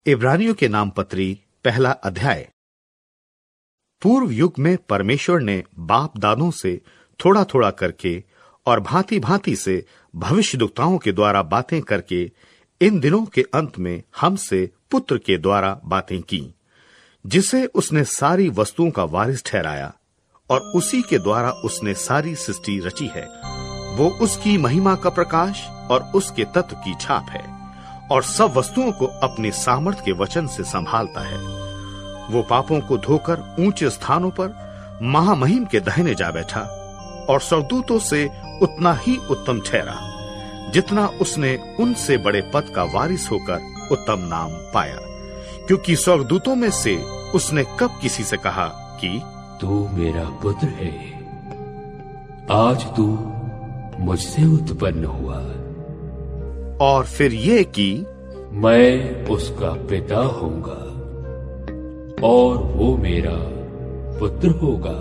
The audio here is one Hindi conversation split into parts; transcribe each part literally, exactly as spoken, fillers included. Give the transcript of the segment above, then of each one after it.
इब्रानियों के नाम पत्री पहला अध्याय। पूर्व युग में परमेश्वर ने बाप दादों से थोड़ा थोड़ा करके और भांति भांति से भविष्यद्वक्ताओं के द्वारा बातें करके इन दिनों के अंत में हमसे पुत्र के द्वारा बातें की, जिसे उसने सारी वस्तुओं का वारिस ठहराया और उसी के द्वारा उसने सारी सृष्टि रची है। वो उसकी महिमा का प्रकाश और उसके तत्व की छाप है और सब वस्तुओं को अपने सामर्थ्य के वचन से संभालता है। वो पापों को धोकर ऊंचे स्थानों पर महामहिम के दाहिने जा बैठा और स्वर्गदूतों से उतना ही उत्तम ठहरा जितना उसने उनसे बड़े पद का वारिस होकर उत्तम नाम पाया, क्योंकि स्वर्गदूतों में से उसने कब किसी से कहा कि तू मेरा पुत्र है, आज तू मुझसे उत्पन्न हुआ, और फिर ये कि मैं उसका पिता होऊंगा और वो मेरा पुत्र होगा।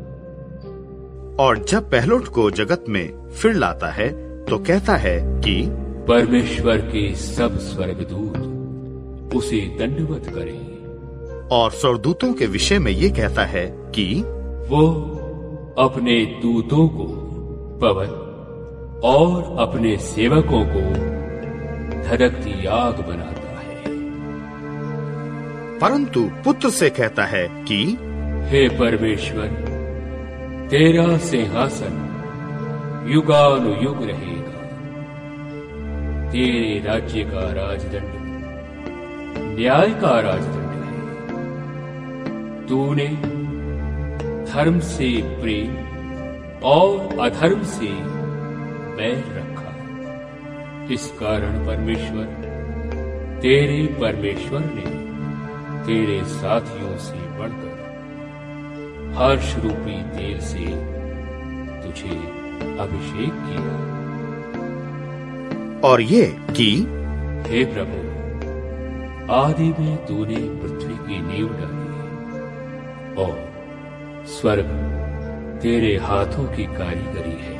और जब पहलोट को जगत में फिर लाता है तो कहता है कि परमेश्वर के सब स्वर्गदूत उसे दंडवत करें। और स्वर्गदूतों के विषय में ये कहता है कि वो अपने दूतों को पवन और अपने सेवकों को धड़कती आग बनाता है। परंतु पुत्र से कहता है कि हे परमेश्वर, तेरा सिंहासन युगानुयुग रहेगा, तेरे राज्य का राजदंड न्याय का राजदंड है। तूने धर्म से प्रेम और अधर्म से बैर रखा। इस कारण परमेश्वर तेरे परमेश्वर ने तेरे साथियों से बढ़कर हर्ष रूपी तेल से तुझे अभिषेक किया। और ये कि हे प्रभु, आदि में तूने पृथ्वी की नींव डाली और स्वर्ग तेरे हाथों की कारीगरी है।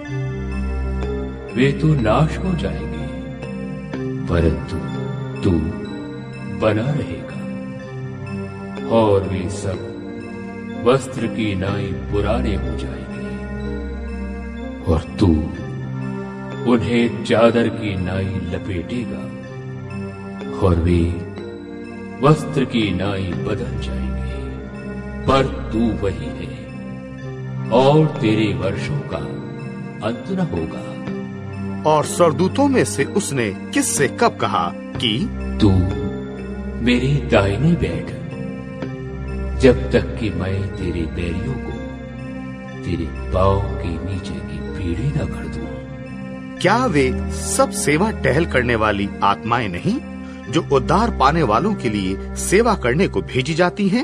वे तो नाश हो जाएंगे, परंतु तू बना रहेगा, और वे सब वस्त्र की नाई पुराने हो जाएंगे, और तू उन्हें चादर की नाई लपेटेगा, और वे वस्त्र की नाई बदल जाएंगे, पर तू वही है और तेरे वर्षों का अंत न होगा। और स्वर्गदूतों में से उसने किससे कब कहा कि तू मेरे दाहिने बैठ, जब तक कि मैं तेरे बैरियों को तेरे पांव के नीचे की पीढ़ी न कर दूं। क्या वे सब सेवा टहल करने वाली आत्माएं नहीं जो उद्धार पाने वालों के लिए सेवा करने को भेजी जाती हैं?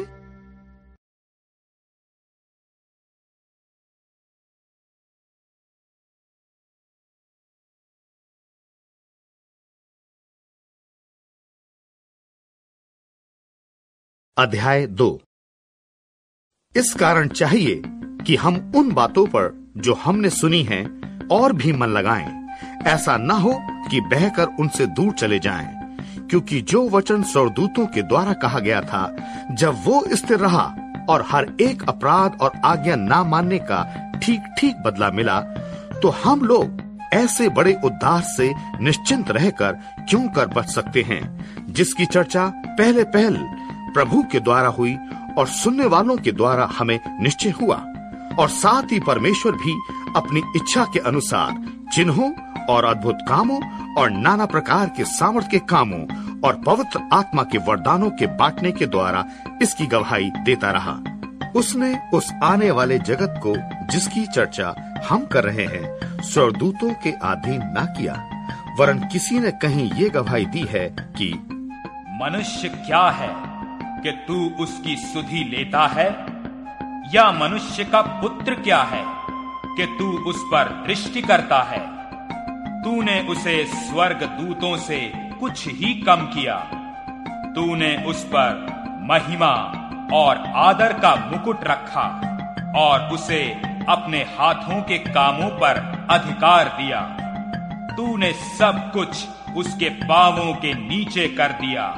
अध्याय दो। इस कारण चाहिए कि हम उन बातों पर जो हमने सुनी हैं और भी मन लगाएं, ऐसा न हो कि बहकर उनसे दूर चले जाएं, क्योंकि जो वचन स्वर्गदूतों के द्वारा कहा गया था, जब वो स्थिर रहा और हर एक अपराध और आज्ञा ना मानने का ठीक ठीक बदला मिला, तो हम लोग ऐसे बड़े उद्धार से निश्चिंत रहकर क्यों कर बच सकते हैं, जिसकी चर्चा पहले पहल प्रभु के द्वारा हुई और सुनने वालों के द्वारा हमें निश्चय हुआ। और साथ ही परमेश्वर भी अपनी इच्छा के अनुसार चिन्हों और अद्भुत कामों और नाना प्रकार के सामर्थ के कामों और पवित्र आत्मा के वरदानों के बांटने के द्वारा इसकी गवाही देता रहा। उसने उस आने वाले जगत को, जिसकी चर्चा हम कर रहे हैं, स्वर्गदूतों के अधीन ना किया, वरन किसी ने कहीं ये गवाही दी है कि मनुष्य क्या है कि तू उसकी सुधि लेता है, या मनुष्य का पुत्र क्या है कि तू उस पर दृष्टि करता है। तूने उसे स्वर्ग दूतों से कुछ ही कम किया। तूने उस पर महिमा और आदर का मुकुट रखा और उसे अपने हाथों के कामों पर अधिकार दिया। तूने सब कुछ उसके पांवों के नीचे कर दिया।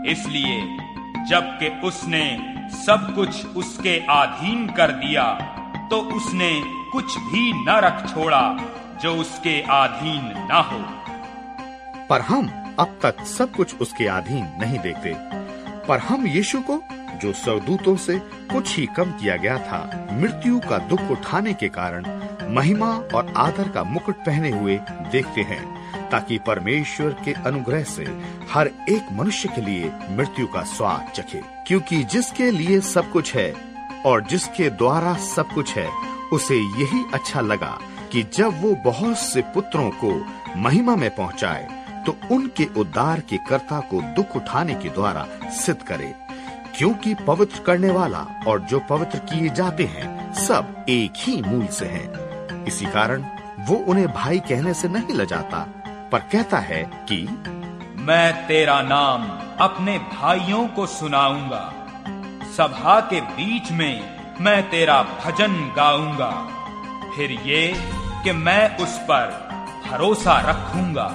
इसलिए जबकि उसने सब कुछ उसके अधीन कर दिया, तो उसने कुछ भी न रख छोड़ा जो उसके अधीन न हो। पर हम अब तक सब कुछ उसके अधीन नहीं देखते, पर हम यीशु को, जो स्वर्गदूतों से कुछ ही कम किया गया था, मृत्यु का दुख उठाने के कारण महिमा और आदर का मुकुट पहने हुए देखते हैं, ताकि परमेश्वर के अनुग्रह से हर एक मनुष्य के लिए मृत्यु का स्वाद चखे। क्योंकि जिसके लिए सब कुछ है और जिसके द्वारा सब कुछ है, उसे यही अच्छा लगा कि जब वो बहुत से पुत्रों को महिमा में पहुंचाए, तो उनके उद्धार के कर्ता को दुख उठाने के द्वारा सिद्ध करे। क्योंकि पवित्र करने वाला और जो पवित्र किए जाते हैं सब एक ही मूल से हैं। इसी कारण वो उन्हें भाई कहने से नहीं लजाता, पर कहता है कि मैं तेरा नाम अपने भाइयों को सुनाऊंगा, सभा के बीच में मैं तेरा भजन गाऊंगा। फिर ये कि मैं उस पर भरोसा रखूंगा।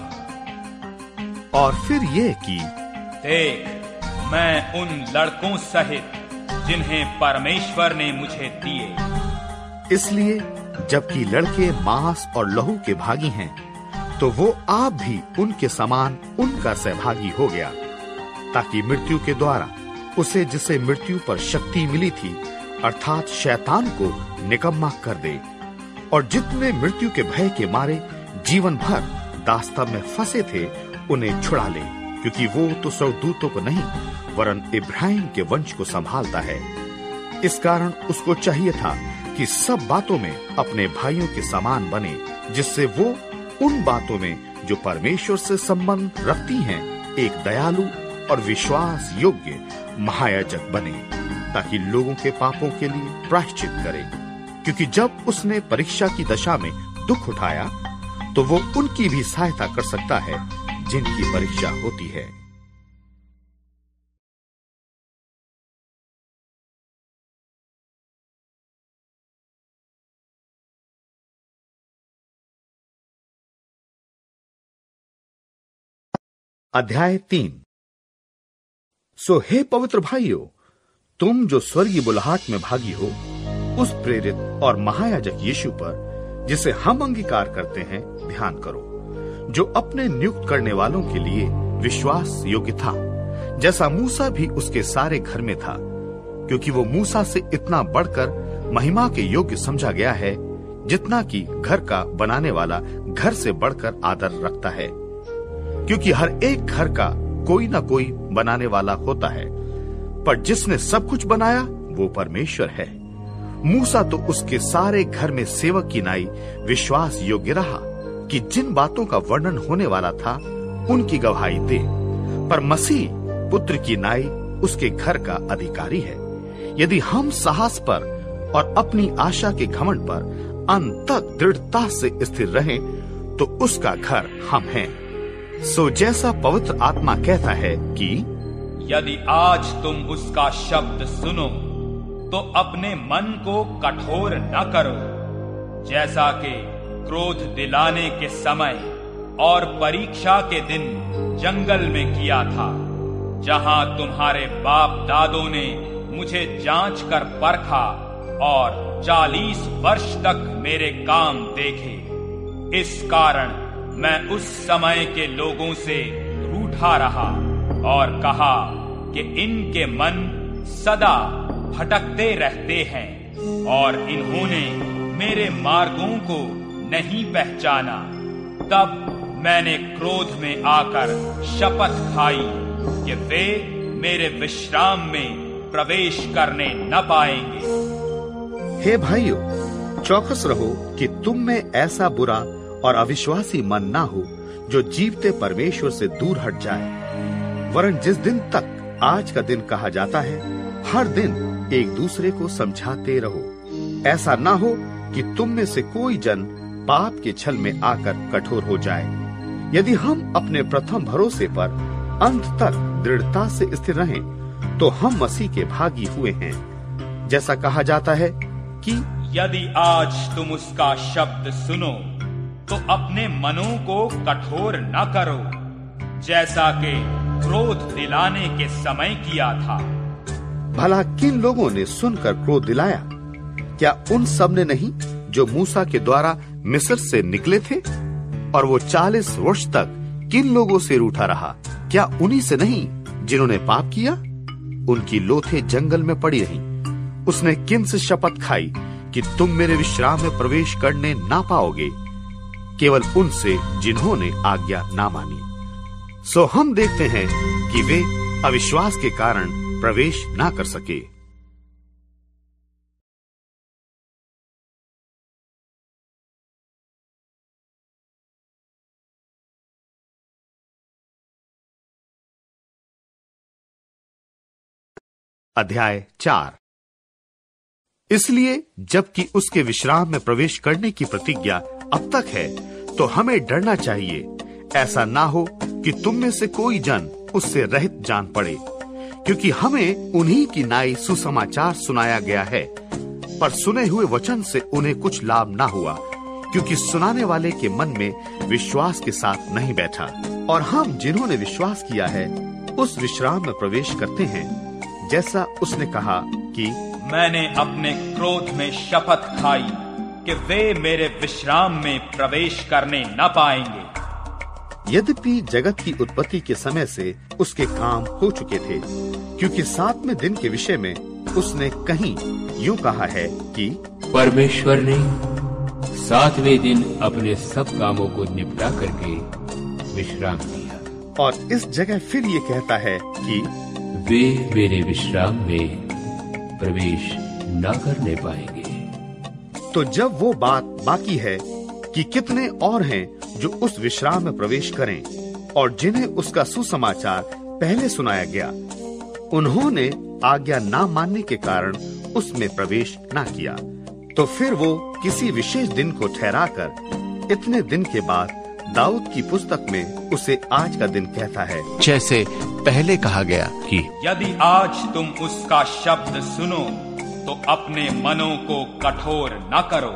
और फिर ये कि देख, मैं उन लड़कों सहित जिन्हें परमेश्वर ने मुझे दिए। इसलिए जबकि लड़के मांस और लहू के भागी हैं, तो वो आप भी उनके समान उनका सहभागी हो गया, ताकि मृत्यु के द्वारा उसे जिसे मृत्यु पर शक्ति मिली थी, अर्थात शैतान को निकम्मा कर दे, और जितने मृत्यु के भय के मारे जीवन भर दास्तान में फंसे थे उन्हें छुड़ा ले। क्योंकि वो तो स्वर्गदूतों को नहीं वरन इब्राहिम के वंश को संभालता है। इस कारण उसको चाहिए था कि सब बातों में अपने भाइयों के समान बने, जिससे वो उन बातों में जो परमेश्वर से संबंध रखती हैं एक दयालु और विश्वास योग्य महायाजक बने, ताकि लोगों के पापों के लिए प्रायश्चित करे। क्योंकि जब उसने परीक्षा की दशा में दुख उठाया, तो वो उनकी भी सहायता कर सकता है जिनकी परीक्षा होती है। अध्याय तीन। सो हे पवित्र भाइयों, तुम जो स्वर्गीय बुलाहट में भागी हो, उस प्रेरित और महायाजक यीशु पर, जिसे हम अंगीकार करते हैं, ध्यान करो, जो अपने नियुक्त करने वालों के लिए विश्वास योग्य था, जैसा मूसा भी उसके सारे घर में था। क्योंकि वो मूसा से इतना बढ़कर महिमा के योग्य समझा गया है, जितना कि घर का बनाने वाला घर से बढ़कर आदर रखता है। क्योंकि हर एक घर का कोई ना कोई बनाने वाला होता है, पर जिसने सब कुछ बनाया वो परमेश्वर है। मूसा तो उसके सारे घर में सेवक की नाई विश्वास योग्य रहा कि जिन बातों का वर्णन होने वाला था उनकी गवाही दे, पर मसीह पुत्र की नाई उसके घर का अधिकारी है। यदि हम साहस पर और अपनी आशा के घमंड पर अंत तक दृढ़ता से स्थिर रहें, तो उसका घर हम हैं। सो जैसा पवित्र आत्मा कहता है कि यदि आज तुम उसका शब्द सुनो, तो अपने मन को कठोर न करो, जैसा कि क्रोध दिलाने के समय और परीक्षा के दिन जंगल में किया था, जहां तुम्हारे बाप दादों ने मुझे जांच कर परखा और चालीस वर्ष तक मेरे काम देखे। इस कारण मैं उस समय के लोगों से रूठा रहा और कहा कि इनके मन सदा भटकते रहते हैं और इन्होंने मेरे मार्गों को नहीं पहचाना। तब मैंने क्रोध में आकर शपथ खाई कि वे मेरे विश्राम में प्रवेश करने न पाएंगे। हे भाइयों, चौकस रहो कि तुम में ऐसा बुरा और अविश्वासी मन ना हो जो जीवते परमेश्वर से दूर हट जाए। वरन जिस दिन तक आज का दिन कहा जाता है, हर दिन एक दूसरे को समझाते रहो। ऐसा ना हो कि तुम में से कोई जन पाप के छल में आकर कठोर हो जाए। यदि हम अपने प्रथम भरोसे पर अंत तक दृढ़ता से स्थिर रहें, तो हम मसीह के भागी हुए हैं। जैसा कहा जाता है कि यदि आज तुम उसका शब्द सुनो, तो अपने मनों को कठोर न करो, जैसा कि क्रोध दिलाने के समय किया था। भला किन लोगों ने सुनकर क्रोध दिलाया? क्या उन सब ने नहीं जो मूसा के द्वारा मिस्र से निकले थे? और वो चालीस वर्ष तक किन लोगों से रूठा रहा? क्या उन्हीं से नहीं जिन्होंने पाप किया? उनकी लोथें जंगल में पड़ी रहीं। उसने किन से शपथ खाई कि तुम मेरे विश्राम में प्रवेश करने ना पाओगे? केवल उनसे जिन्होंने आज्ञा ना मानी। सो हम देखते हैं कि वे अविश्वास के कारण प्रवेश ना कर सके। अध्याय चार। इसलिए जबकि उसके विश्राम में प्रवेश करने की प्रतिज्ञा अब तक है, तो हमें डरना चाहिए, ऐसा ना हो कि तुम में से कोई जन उससे रहित जान पड़े, क्योंकि हमें उन्हीं की नाई सुसमाचार सुनाया गया है। पर सुने हुए वचन से उन्हें कुछ लाभ ना हुआ, क्योंकि सुनाने वाले के मन में विश्वास के साथ नहीं बैठा। और हम जिन्होंने विश्वास किया है उस विश्राम में प्रवेश करते हैं, जैसा उसने कहा कि मैंने अपने क्रोध में शपथ खाई कि वे मेरे विश्राम में प्रवेश करने न पाएंगे। यद्यपि जगत की उत्पत्ति के समय से उसके काम हो चुके थे, क्योंकि सातवें दिन के विषय में उसने कहीं यूं कहा है कि परमेश्वर ने सातवें दिन अपने सब कामों को निपटा करके विश्राम किया। और इस जगह फिर ये कहता है कि वे मेरे विश्राम में प्रवेश न करने पाएंगे। तो जब वो बात बाकी है कि कितने और हैं जो उस विश्राम में प्रवेश करें, और जिन्हें उसका सुसमाचार पहले सुनाया गया, उन्होंने आज्ञा ना मानने के कारण उसमें प्रवेश ना किया, तो फिर वो किसी विशेष दिन को ठहराकर इतने दिन के बाद दाऊद की पुस्तक में उसे आज का दिन कहता है, जैसे पहले कहा गया कि यदि आज तुम उसका शब्द सुनो तो अपने मनों को कठोर न करो।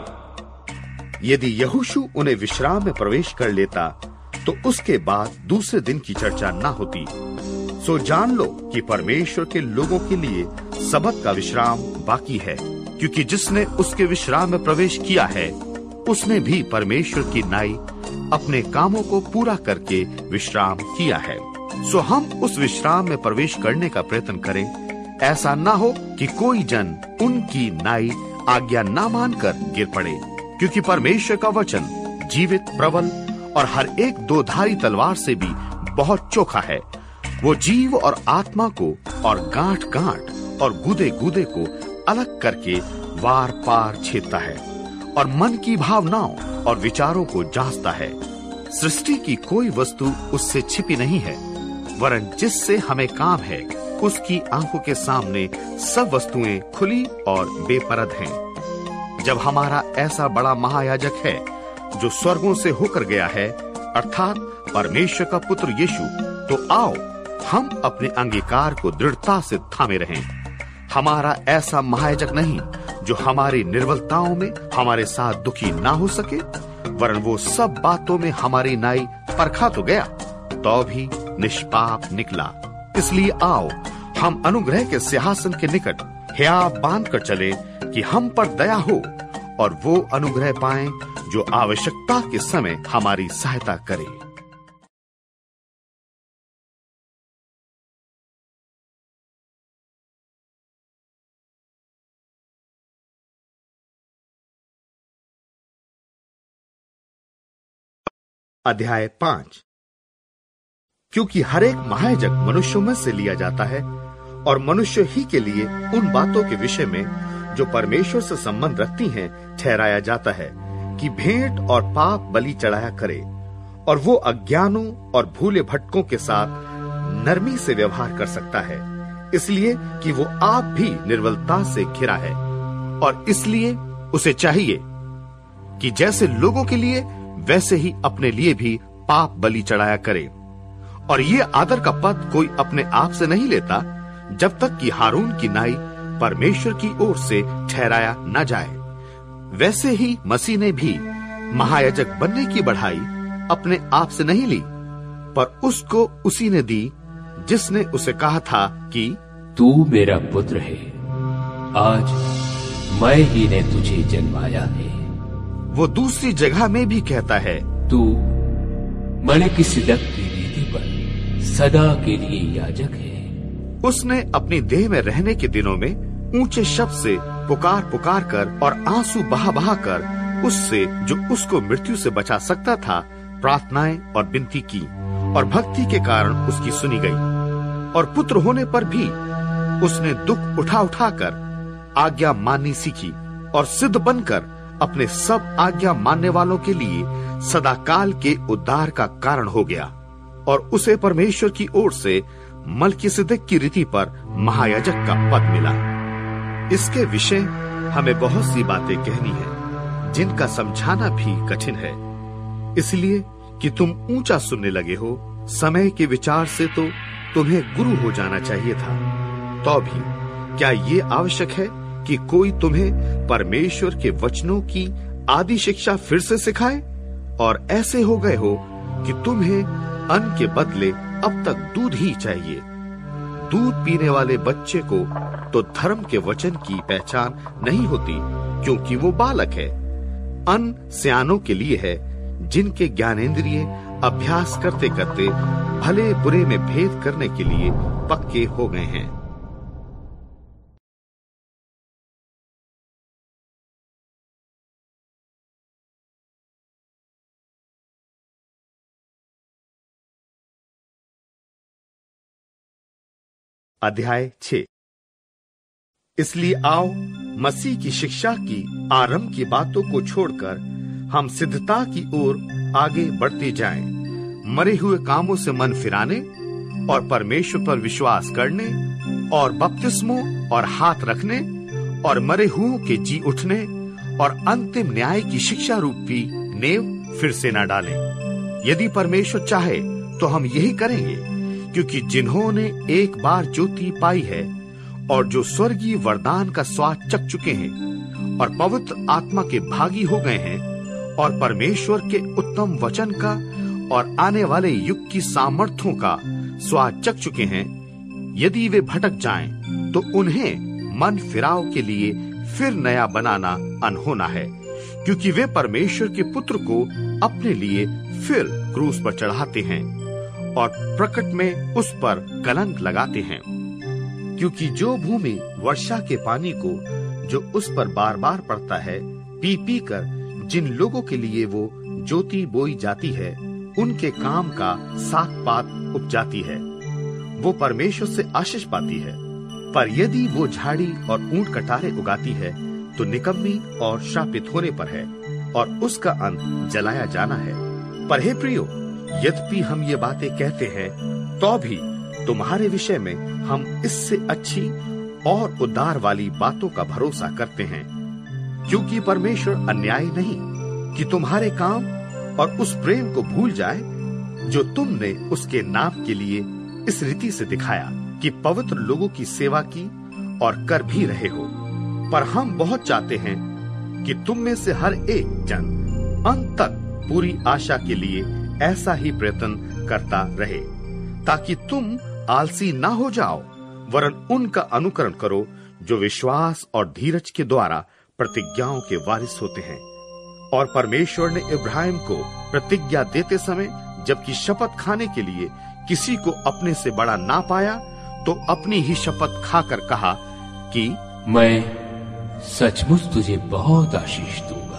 यदि यहोशू उन्हें विश्राम में प्रवेश कर लेता तो उसके बाद दूसरे दिन की चर्चा ना होती। सो जान लो कि परमेश्वर के लोगों के लिए सबत का विश्राम बाकी है, क्योंकि जिसने उसके विश्राम में प्रवेश किया है उसने भी परमेश्वर की नाई अपने कामों को पूरा करके विश्राम किया है। सो हम उस विश्राम में प्रवेश करने का प्रयत्न करें, ऐसा ना हो कि कोई जन उनकी नाई आज्ञा ना मानकर गिर पड़े, क्योंकि परमेश्वर का वचन जीवित, प्रबल और हर एक दो धारी तलवार से भी बहुत चोखा है। वो जीव और आत्मा को और गांठ गांठ और गुदे गुदे को अलग करके वार पार छेदता है और मन की भावनाओं और विचारों को जांचता है। सृष्टि की कोई वस्तु उससे छिपी नहीं है, वरन जिससे हमें काम है उसकी आंखों के सामने सब वस्तुएं खुली और बेपरद हैं। जब हमारा ऐसा बड़ा महायाजक है जो स्वर्गों से होकर गया है, अर्थात परमेश्वर का पुत्र यीशु, तो आओ हम अपने अंगीकार को दृढ़ता से थामे रहें। हमारा ऐसा महायाजक नहीं जो हमारी निर्बलताओं में हमारे साथ दुखी ना हो सके, वरन वो सब बातों में हमारी नाई परखा तो गया, तो भी निष्पाप निकला। इसलिए आओ हम अनुग्रह के सिंहासन के निकट हियाव बांध कर चले कि हम पर दया हो और वो अनुग्रह पाएं जो आवश्यकता के समय हमारी सहायता करे। अध्याय पांच। क्योंकि हर एक महायाजक मनुष्यों में से लिया जाता है और मनुष्य ही के लिए उन बातों के विषय में जो परमेश्वर से संबंध रखती हैं ठहराया जाता है कि भेंट और पाप बलि चढ़ाया करे, और वो अज्ञानों और भूले भटकों के साथ नरमी से व्यवहार कर सकता है, इसलिए कि वो आप भी निर्बलता से घिरा है। और इसलिए उसे चाहिए कि जैसे लोगों के लिए वैसे ही अपने लिए भी पाप बलि चढ़ाया करे। और ये आदर का पद कोई अपने आप से नहीं लेता, जब तक कि हारून की नाई परमेश्वर की ओर से ठहराया न जाए। वैसे ही मसीह ने भी महायाजक बनने की बढ़ाई अपने आप से नहीं ली, पर उसको उसी ने दी जिसने उसे कहा था कि तू मेरा पुत्र है, आज मैं ही ने तुझे जन्माया है। वो दूसरी जगह में भी कहता है, तू मलिकिसिदक की रीति पर सदा के लिए याजक है। उसने अपनी देह में रहने के दिनों में ऊंचे शब्द से पुकार पुकार कर और आंसू बहा बहा कर उससे जो उसको मृत्यु से बचा सकता था प्रार्थनाएं और विनती की, और भक्ति के कारण उसकी सुनी गई। और पुत्र होने पर भी उसने दुख उठा उठा कर आज्ञा माननी सीखी और सिद्ध बनकर अपने सब आज्ञा मानने वालों के लिए सदाकाल के उद्धार का कारण हो गया। और उसे परमेश्वर की ओर से मलिकिसिदक की रीति पर महायाजक का पद मिला। इसके विषय हमें बहुत सी बातें कहनी है, जिनका समझाना भी कठिन है, इसलिए कि तुम ऊंचा सुनने लगे हो। समय के विचार से तो तुम्हें गुरु हो जाना चाहिए था, तो भी क्या ये आवश्यक है कि कोई तुम्हें परमेश्वर के वचनों की आदि शिक्षा फिर से सिखाए? और ऐसे हो गए हो कि तुम्हें अन्न के बदले अब तक दूध ही चाहिए। दूध पीने वाले बच्चे को तो धर्म के वचन की पहचान नहीं होती, क्योंकि वो बालक है। अन्न सियानों के लिए है, जिनके ज्ञानेंद्रिय अभ्यास करते करते भले बुरे में भेद करने के लिए पक्के हो गए हैं। अध्याय छह। इसलिए आओ मसीह की शिक्षा की आरंभ की बातों को छोड़कर हम सिद्धता की ओर आगे बढ़ते जाएं, मरे हुए कामों से मन फिराने और परमेश्वर पर विश्वास करने और बपतिस्मों और हाथ रखने और मरे हुओं के जी उठने और अंतिम न्याय की शिक्षा रूपी नेव फिर से न डालें। यदि परमेश्वर चाहे तो हम यही करेंगे, क्योंकि जिन्होंने एक बार ज्योति पाई है और जो स्वर्गीय वरदान का स्वाद चख चुके हैं और पवित्र आत्मा के भागी हो गए हैं और परमेश्वर के उत्तम वचन का और आने वाले युग की सामर्थ्यों का स्वाद चख चुके हैं, यदि वे भटक जाएं, तो उन्हें मन फिराव के लिए फिर नया बनाना अनहोना है, क्योंकि वे परमेश्वर के पुत्र को अपने लिए फिर क्रूस पर चढ़ाते हैं और प्रकट में उस पर कलंक लगाते हैं। क्योंकि जो भूमि वर्षा के पानी को जो उस पर बार बार पड़ता है पी पी कर जिन लोगों के लिए वो ज्योति बोई जाती है, उनके काम का सात पात उपजाती है, वो परमेश्वर से आशीष पाती है। पर यदि वो झाड़ी और ऊंट कटारे उगाती है, तो निकम्मी और श्रापित होने पर है, और उसका अंत जलाया जाना है। पर हे प्रियो, यद्यपि हम ये बातें कहते हैं, तो भी तुम्हारे विषय में हम इससे अच्छी और उद्धार वाली बातों का भरोसा करते हैं, क्योंकि परमेश्वर अन्यायी नहीं कि तुम्हारे काम और उस प्रेम को भूल जाए जो तुमने उसके नाम के लिए इस रीति से दिखाया कि पवित्र लोगों की सेवा की और कर भी रहे हो। पर हम बहुत चाहते हैं कि तुम में से हर एक जन अंत तक पूरी आशा के लिए ऐसा ही प्रयत्न करता रहे, ताकि तुम आलसी ना हो जाओ, वरन उनका अनुकरण करो जो विश्वास और धीरज के द्वारा प्रतिज्ञाओं के वारिस होते हैं। और परमेश्वर ने इब्राहिम को प्रतिज्ञा देते समय, जबकि शपथ खाने के लिए किसी को अपने से बड़ा ना पाया, तो अपनी ही शपथ खाकर कहा कि मैं सचमुच तुझे बहुत आशीष दूंगा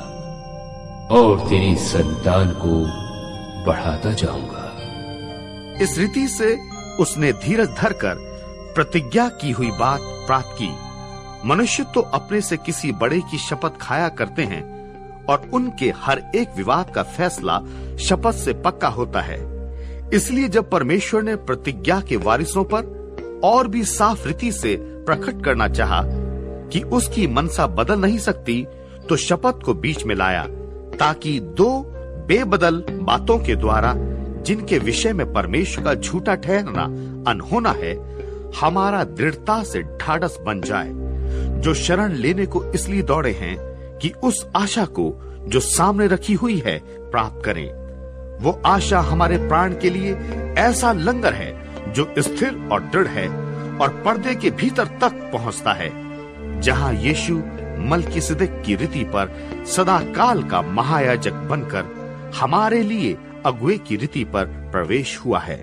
और तेरी संतान को बढ़ाता जाऊंगा। इस रीति से उसने धीरज धरकर प्रतिज्ञा की हुई बात प्राप्त की। मनुष्य तो अपने से किसी बड़े की शपथ खाया करते हैं, और उनके हर एक विवाद का फैसला शपथ से पक्का होता है। इसलिए जब परमेश्वर ने प्रतिज्ञा के वारिसों पर और भी साफ रीति से प्रकट करना चाहा कि उसकी मनसा बदल नहीं सकती, तो शपथ को बीच में लाया, ताकि दो बेबदल बातों के द्वारा, जिनके विषय में परमेश्वर का झूठा ठहरना अनहोना है, हमारा दृढ़ता से ढाढ़स बन जाए, जो शरण लेने को इसलिए दौड़े हैं कि उस आशा को जो सामने रखी हुई है प्राप्त करें। वो आशा हमारे प्राण के लिए ऐसा लंगर है जो स्थिर और दृढ़ है और पर्दे के भीतर तक पहुंचता है, जहां यीशु मल्कीसिदक की रीति पर सदा काल का महायाजक बनकर हमारे लिए अगुवे की रीति पर प्रवेश हुआ है।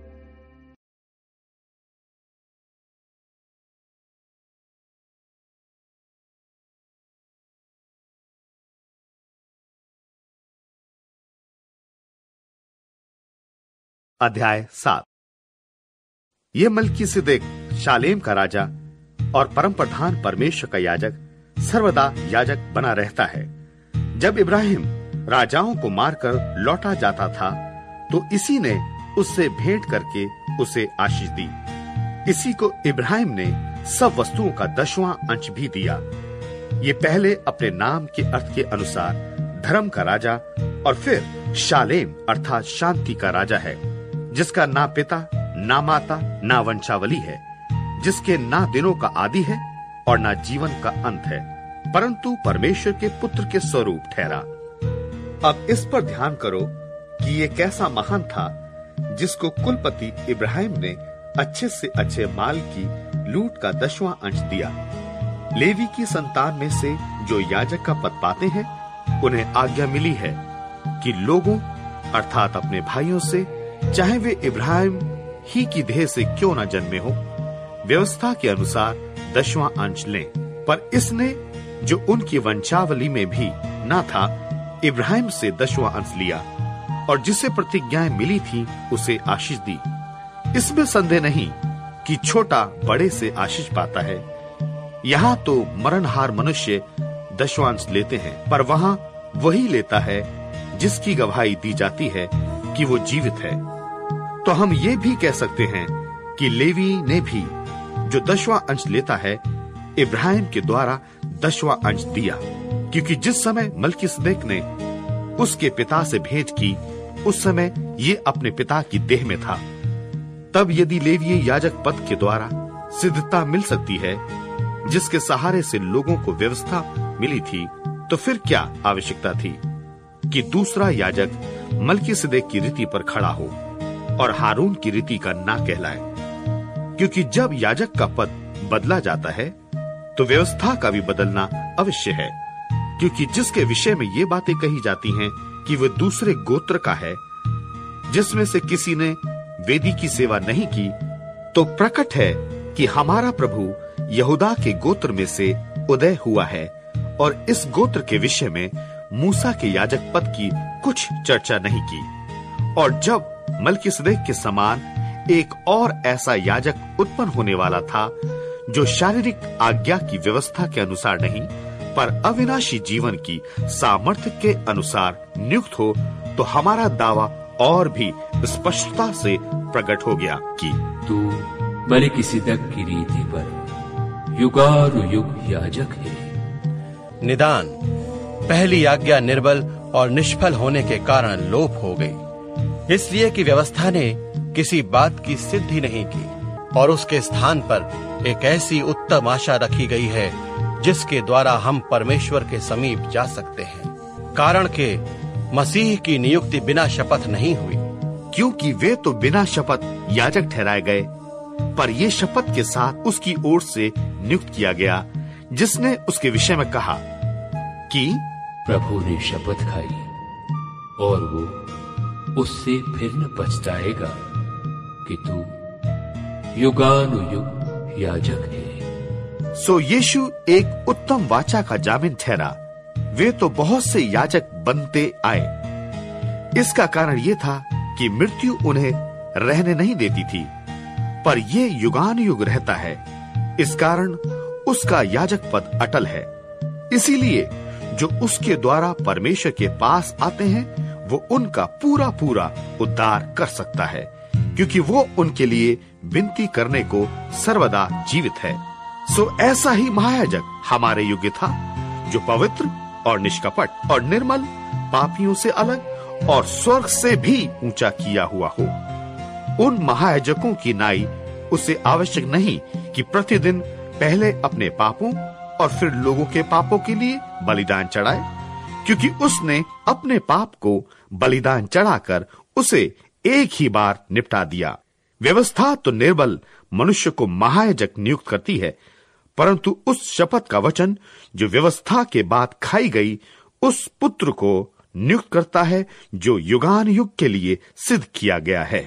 अध्याय सात। यह मल्कीसिदक शालेम का राजा और परम प्रधान परमेश्वर का याजक सर्वदा याजक बना रहता है। जब इब्राहिम राजाओं को मारकर लौटा जाता था तो इसी ने उससे भेंट करके उसे आशीष दी। इसी को इब्राहिम ने सब वस्तुओं का दसवां अंश भी दिया। ये पहले अपने नाम के अर्थ के अनुसार धर्म का राजा और फिर शालेम अर्थात शांति का राजा है, जिसका ना पिता ना माता ना वंशावली है, जिसके ना दिनों का आदि है और ना जीवन का अंत है, परंतु परमेश्वर के पुत्र के स्वरूप ठहरा। अब इस पर ध्यान करो कि ये कैसा महान था जिसको कुलपति इब्राहिम ने अच्छे से अच्छे माल की लूट का दसवां अंश दिया। लेवी की संतान में से जो याजक का पद पाते हैं, उन्हें आज्ञा मिली है कि लोगों अर्थात अपने भाइयों से, चाहे वे इब्राहिम ही की देह से क्यों न जन्मे हो, व्यवस्था के अनुसार दसवां अंश लें। पर इसने जो उनकी वंशावली में भी न था, इब्राहिम से दसवां अंश लिया और जिसे प्रतिज्ञाएं मिली थी उसे आशीष दी। इसमें संदेह नहीं कि छोटा बड़े से आशीष पाता है। यहाँ तो मरणहार मनुष्य दसवां अंश लेते हैं, पर वहाँ वही लेता है जिसकी गवाही दी जाती है कि वो जीवित है। तो हम ये भी कह सकते हैं कि लेवी ने भी जो दसवां अंश लेता है, इब्राहिम के द्वारा दसवां अंश दिया, क्योंकि जिस समय मल्कीसिदक ने उसके पिता से भेंट की, उस समय ये अपने पिता की देह में था। तब यदि लेवीय याजक पद के द्वारा सिद्धता मिल सकती है, जिसके सहारे से लोगों को व्यवस्था मिली थी, तो फिर क्या आवश्यकता थी कि दूसरा याजक मल्कीसिदक की रीति पर खड़ा हो और हारून की रीति का ना कहलाए? क्योंकि जब याजक का पद बदला जाता है तो व्यवस्था का भी बदलना अवश्य है, क्योंकि जिसके विषय में ये बातें कही जाती हैं कि वह दूसरे गोत्र का है, जिसमें से किसी ने वेदी की सेवा नहीं की, तो प्रकट है कि हमारा प्रभु यहूदा के गोत्र में से उदय हुआ है और इस गोत्र के विषय में मूसा के याजक पद की कुछ चर्चा नहीं की। और जब मल्कीसिदक के समान एक और ऐसा याजक उत्पन्न होने वाला था, जो शारीरिक आज्ञा की व्यवस्था के अनुसार नहीं पर अविनाशी जीवन की सामर्थ्य के अनुसार नियुक्त हो, तो हमारा दावा और भी स्पष्टता से प्रकट हो गया कि तू मल्कीसिदक की रीति पर युगानुयुग याजक है। निदान पहली आज्ञा निर्बल और निष्फल होने के कारण लोप हो गई, इसलिए कि व्यवस्था ने किसी बात की सिद्धि नहीं की और उसके स्थान पर एक ऐसी उत्तम आशा रखी गई है जिसके द्वारा हम परमेश्वर के समीप जा सकते हैं। कारण के मसीह की नियुक्ति बिना शपथ नहीं हुई, क्योंकि वे तो बिना शपथ याजक ठहराए गए, पर ये शपथ के साथ उसकी ओर से नियुक्त किया गया, जिसने उसके विषय में कहा कि प्रभु ने शपथ खाई और वो उससे फिर न पछताएगा कि तू युगानुयुग याजक है। सो यीशु एक उत्तम वाचा का जामिन ठहरा। वे तो बहुत से याजक बनते आए। इसका कारण ये था कि मृत्यु उन्हें रहने नहीं देती थी, पर ये युगानुयुग रहता है। इस कारण उसका याजक पद अटल है। इसीलिए जो उसके द्वारा परमेश्वर के पास आते हैं, वो उनका पूरा पूरा उद्धार कर सकता है, क्योंकि वो उनके लिए विनती करने को सर्वदा जीवित है। सो ऐसा ही महायाजक हमारे योग्य था, जो पवित्र और निष्कपट और निर्मल, पापियों से अलग और स्वर्ग से भी ऊंचा किया हुआ हो। उन महायाजकों की नाई उसे आवश्यक नहीं कि प्रतिदिन पहले अपने पापों और फिर लोगों के पापों के लिए बलिदान चढ़ाए, क्योंकि उसने अपने पाप को बलिदान चढ़ाकर उसे एक ही बार निपटा दिया। व्यवस्था तो निर्बल मनुष्य को महायाजक नियुक्त करती है, परंतु उस शपथ का वचन जो व्यवस्था के बाद खाई गई, उस पुत्र को नियुक्त करता है जो युगान युग के लिए सिद्ध किया गया है।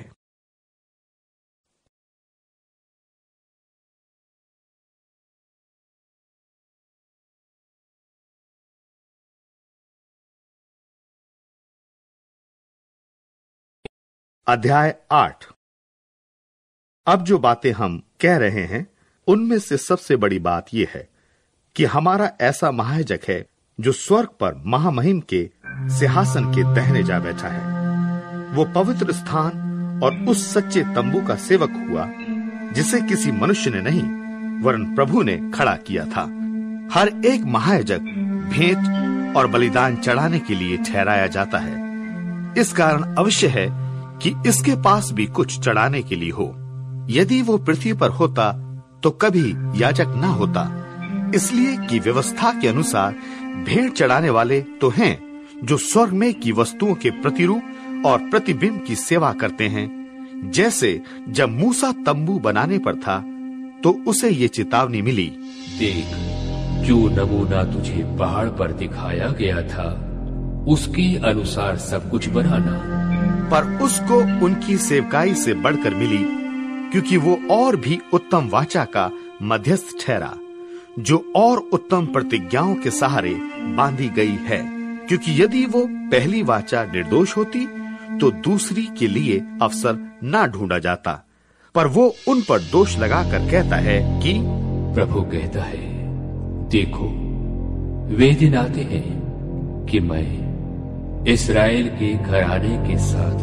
अध्याय आठ। अब जो बातें हम कह रहे हैं उनमें से सबसे बड़ी बात यह है कि हमारा ऐसा महायाजक है जो स्वर्ग पर महामहिम के सिंहासन के दाहिने जा बैठा है। वो पवित्र स्थान और उस सच्चे तंबू का सेवक हुआ जिसे किसी मनुष्य ने नहीं वरन प्रभु ने खड़ा किया था। हर एक महायाजक भेंट और बलिदान चढ़ाने के लिए ठहराया जाता है। इस कारण अवश्य है कि इसके पास भी कुछ चढ़ाने के लिए हो। यदि वो पृथ्वी पर होता तो कभी याजक ना होता, इसलिए कि व्यवस्था के अनुसार भेंट चढ़ाने वाले तो हैं जो स्वर्ग में की वस्तुओं के प्रतिरूप और प्रतिबिंब की सेवा करते हैं। जैसे जब मूसा तंबू बनाने पर था तो उसे ये चेतावनी मिली, देख, जो नमूना तुझे पहाड़ पर दिखाया गया था उसके अनुसार सब कुछ बनाना। पर उसको उनकी सेवकाई से बढ़कर मिली, क्योंकि वो और भी उत्तम वाचा का मध्यस्थ ठहरा, जो और उत्तम प्रतिज्ञाओं के सहारे बांधी गई है। क्योंकि यदि वो पहली वाचा निर्दोष होती तो दूसरी के लिए अवसर ना ढूंढा जाता, पर वो उन पर दोष लगाकर कहता है कि प्रभु कहता है, देखो, वे दिन आते हैं कि मैं इस्राएल के घराने के साथ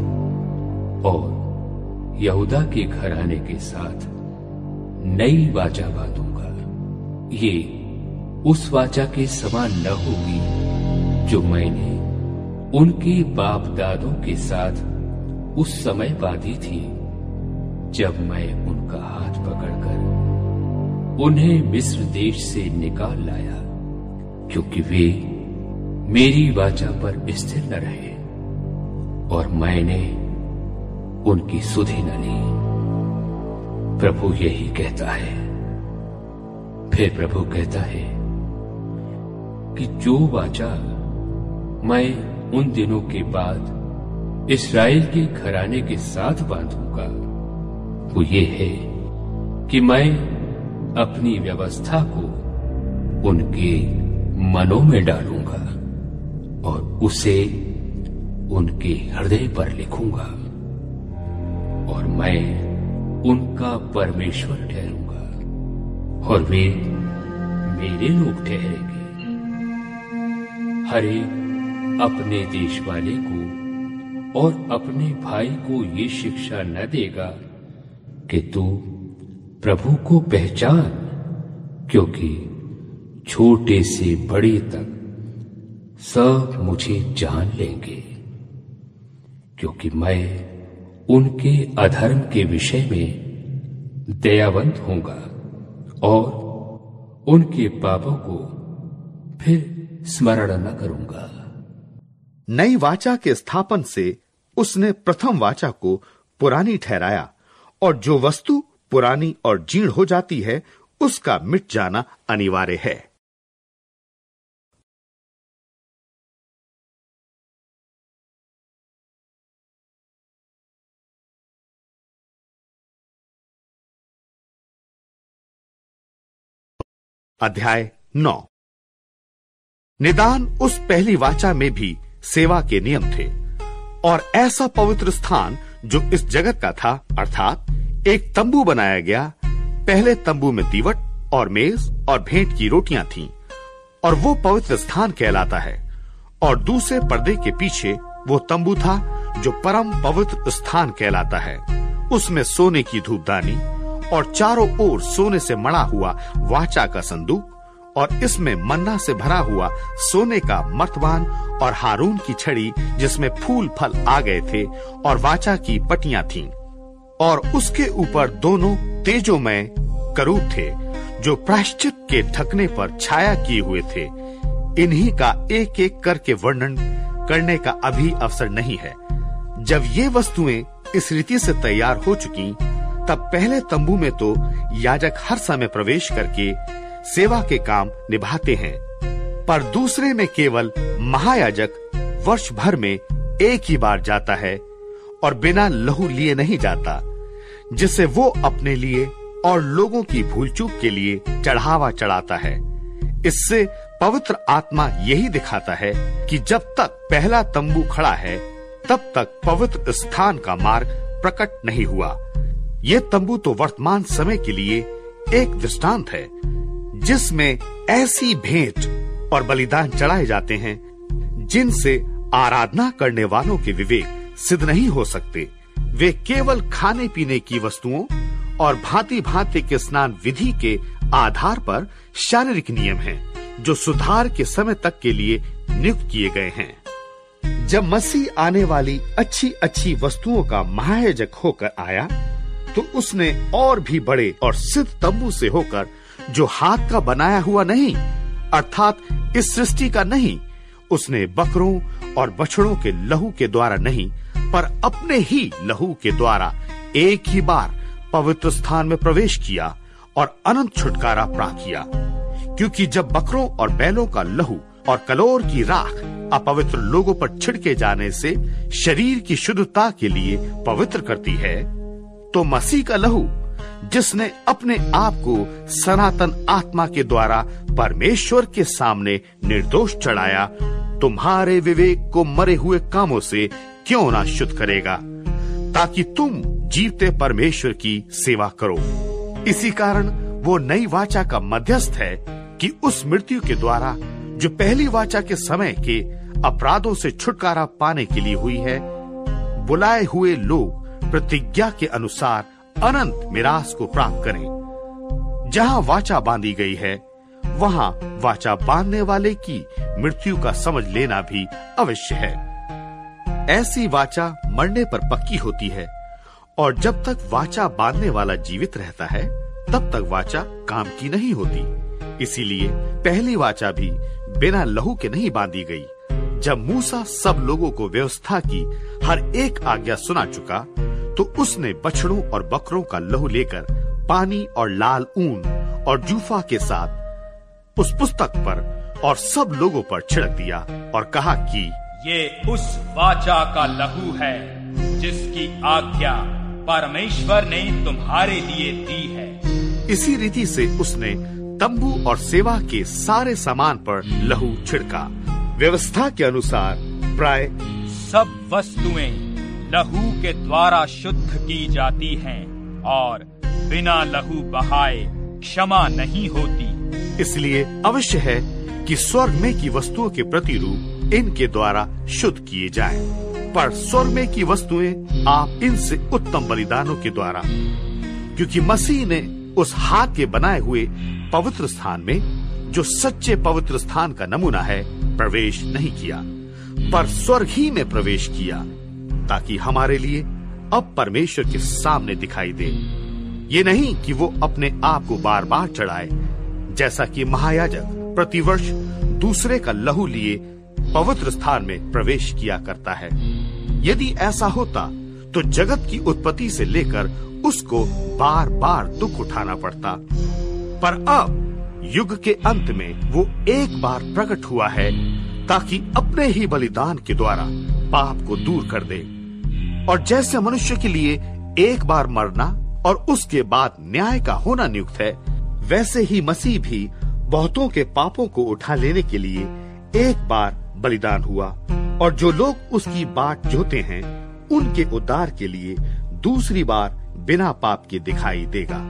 और यहूदा के घराने के साथ नई वाचा बांधूंगा। ये उस वाचा के समान न होगी जो मैंने उनके बाप दादों के साथ उस समय बांधी थी, जब मैं उनका हाथ पकड़कर उन्हें मिस्र देश से निकाल लाया, क्योंकि वे मेरी वाचा पर स्थिर न रहे और मैंने उनकी सुधि न ली। प्रभु यही कहता है। फिर प्रभु कहता है कि जो वाचा मैं उन दिनों के बाद इस्राएल के घराने के साथ बांधूंगा वो ये है कि मैं अपनी व्यवस्था को उनके मनों में डालूंगा और उसे उनके हृदय पर लिखूंगा और मैं उनका परमेश्वर ठहरूंगा और वे मेरे लोग ठहरेंगे। हर एक अपने देश वाले को और अपने भाई को ये शिक्षा न देगा कि तू प्रभु को पहचान, क्योंकि छोटे से बड़े तक सब मुझे जान लेंगे, क्योंकि मैं उनके अधर्म के विषय में दयावंत होऊंगा और उनके पापों को फिर स्मरण न करूंगा। नई वाचा के स्थापन से उसने प्रथम वाचा को पुरानी ठहराया, और जो वस्तु पुरानी और जीर्ण हो जाती है उसका मिट जाना अनिवार्य है। अध्याय नौ। निदान उस पहली वाचा में भी सेवा के नियम थे, और ऐसा पवित्र स्थान जो इस जगत का था, अर्थात एक तंबू बनाया गया। पहले तंबू में दीवट और मेज और भेंट की रोटियां थीं, और वो पवित्र स्थान कहलाता है। और दूसरे पर्दे के पीछे वो तंबू था जो परम पवित्र स्थान कहलाता है। उसमें सोने की धूपदानी और चारों ओर सोने से मढ़ा हुआ वाचा का संदूक, और इसमें मन्ना से भरा हुआ सोने का मर्तबान और हारून की छड़ी जिसमें फूल फल आ गए थे, और वाचा की पटियां थीं। और उसके ऊपर दोनों तेजोमय करूब थे जो प्रायश्चित के ढकने पर छाया किए हुए थे। इन्हीं का एक एक करके वर्णन करने का अभी अवसर नहीं है। जब ये वस्तुएं इस रीति से तैयार हो चुकी तब पहले तंबू में तो याजक हर समय प्रवेश करके सेवा के काम निभाते हैं, पर दूसरे में केवल महायाजक वर्ष भर में एक ही बार जाता है और बिना लहू लिए नहीं जाता, जिससे वो अपने लिए और लोगों की भूल चूक के लिए चढ़ावा चढ़ाता है। इससे पवित्र आत्मा यही दिखाता है कि जब तक पहला तंबू खड़ा है तब तक पवित्र स्थान का मार्ग प्रकट नहीं हुआ। ये तंबू तो वर्तमान समय के लिए एक दृष्टांत है, जिसमें ऐसी भेंट और बलिदान चढ़ाए जाते हैं जिनसे आराधना करने वालों के विवेक सिद्ध नहीं हो सकते। वे केवल खाने पीने की वस्तुओं और भांति भांति के स्नान विधि के आधार पर शारीरिक नियम हैं, जो सुधार के समय तक के लिए नियुक्त किए गए हैं। जब मसीह आने वाली अच्छी अच्छी वस्तुओं का महायाजक होकर आया, तो उसने और भी बड़े और सिद्ध तंबू से होकर, जो हाथ का बनाया हुआ नहीं अर्थात इस सृष्टि का नहीं, उसने बकरों और बछड़ों के लहू के द्वारा नहीं, पर अपने ही लहू के द्वारा एक ही बार पवित्र स्थान में प्रवेश किया और अनंत छुटकारा प्राप्त किया। क्योंकि जब बकरों और बैलों का लहू और कलोर की राख अपवित्र लोगों पर छिड़के जाने से शरीर की शुद्धता के लिए पवित्र करती है, तो मसीह का लहू, जिसने अपने आप को सनातन आत्मा के द्वारा परमेश्वर के सामने निर्दोष चढ़ाया, तुम्हारे विवेक को मरे हुए कामों से क्यों ना शुद्ध करेगा, ताकि तुम जीवते परमेश्वर की सेवा करो। इसी कारण वो नई वाचा का मध्यस्थ है कि उस मृत्यु के द्वारा, जो पहली वाचा के समय के अपराधों से छुटकारा पाने के लिए हुई है, बुलाए हुए लोग प्रतिज्ञा के अनुसार अनंत मिरास को प्राप्त करें। जहां वाचा बांधी गई है, वहां वाचा बांधने वाले की मृत्यु का समझ लेना भी अवश्य है। ऐसी वाचा मरने पर पक्की होती है, और जब तक वाचा बांधने वाला जीवित रहता है, तब तक वाचा काम की नहीं होती। इसीलिए पहली वाचा भी बिना लहू के नहीं बांधी गई। जब मूसा सब लोगों को व्यवस्था की हर एक आज्ञा सुना चुका, तो उसने बछड़ों और बकरों का लहू लेकर पानी और लाल ऊन और जूफा के साथ उस पुस्तक पर और सब लोगों पर छिड़क दिया और कहा कि ये उस वाचा का लहू है जिसकी आज्ञा परमेश्वर ने तुम्हारे लिए दी है। इसी रीति से उसने तंबू और सेवा के सारे सामान पर लहू छिड़का। व्यवस्था के अनुसार प्राय सब वस्तुएं लहू के द्वारा शुद्ध की जाती हैं, और बिना लहू बहाए क्षमा नहीं होती। इसलिए अवश्य है कि स्वर्ग में की वस्तुओं के प्रतिरूप इनके द्वारा शुद्ध किए जाएं। पर स्वर्ग में की वस्तुएं आप इनसे उत्तम बलिदानों के द्वारा, क्योंकि मसीह ने उस हाथ के बनाए हुए पवित्र स्थान में, जो सच्चे पवित्र स्थान का नमूना है, प्रवेश नहीं किया, पर स्वर्ग ही में प्रवेश किया, ताकि हमारे लिए अब परमेश्वर के सामने दिखाई दे। ये नहीं कि वो अपने आप को बार बार चढ़ाए, जैसा कि महायाजक प्रतिवर्ष दूसरे का लहू लिए पवित्र स्थान में प्रवेश किया करता है। यदि ऐसा होता तो जगत की उत्पत्ति से लेकर उसको बार बार दुख उठाना पड़ता, पर अब युग के अंत में वो एक बार प्रकट हुआ है, ताकि अपने ही बलिदान के द्वारा पाप को दूर कर दे। और जैसे मनुष्य के लिए एक बार मरना और उसके बाद न्याय का होना नियुक्त है, वैसे ही मसीह भी बहुतों के पापों को उठा लेने के लिए एक बार बलिदान हुआ, और जो लोग उसकी बाट जोते हैं, उनके उद्धार के लिए दूसरी बार बिना पाप के दिखाई देगा।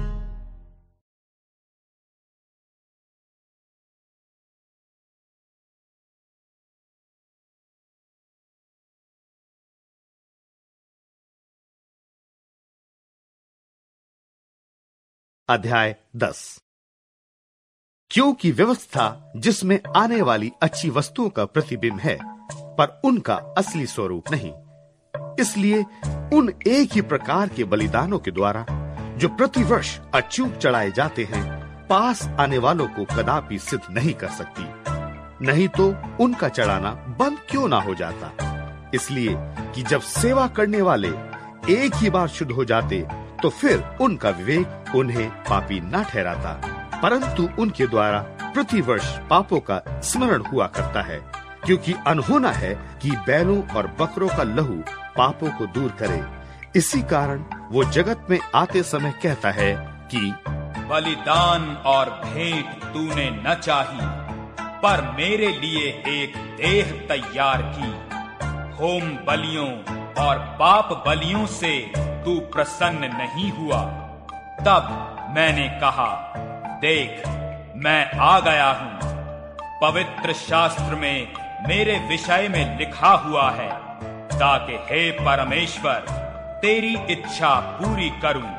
अध्याय दस। क्योंकि व्यवस्था जिसमें आने वाली अच्छी वस्तुओं का प्रतिबिंब है, पर उनका असली स्वरूप नहीं, इसलिए उन एक ही प्रकार के बलिदानों के द्वारा जो प्रतिवर्ष अचूक चढ़ाए जाते हैं, पास आने वालों को कदापि सिद्ध नहीं कर सकती। नहीं तो उनका चढ़ाना बंद क्यों ना हो जाता। इसलिए कि जब सेवा करने वाले एक ही बार शुद्ध हो जाते, तो फिर उनका विवेक उन्हें पापी न ठहराता, परंतु उनके द्वारा प्रतिवर्ष पापों का स्मरण हुआ करता है, क्योंकि अनहोना है कि बैलों और बकरों का लहू पापों को दूर करे। इसी कारण वो जगत में आते समय कहता है कि बलिदान और भेंट तूने न चाही, पर मेरे लिए एक देह तैयार की। होम बलियों और पाप बलियों से तू प्रसन्न नहीं हुआ। तब मैंने कहा, देख, मैं आ गया हूं। पवित्र शास्त्र में मेरे विषय में लिखा हुआ है, ताकि हे परमेश्वर तेरी इच्छा पूरी करूं।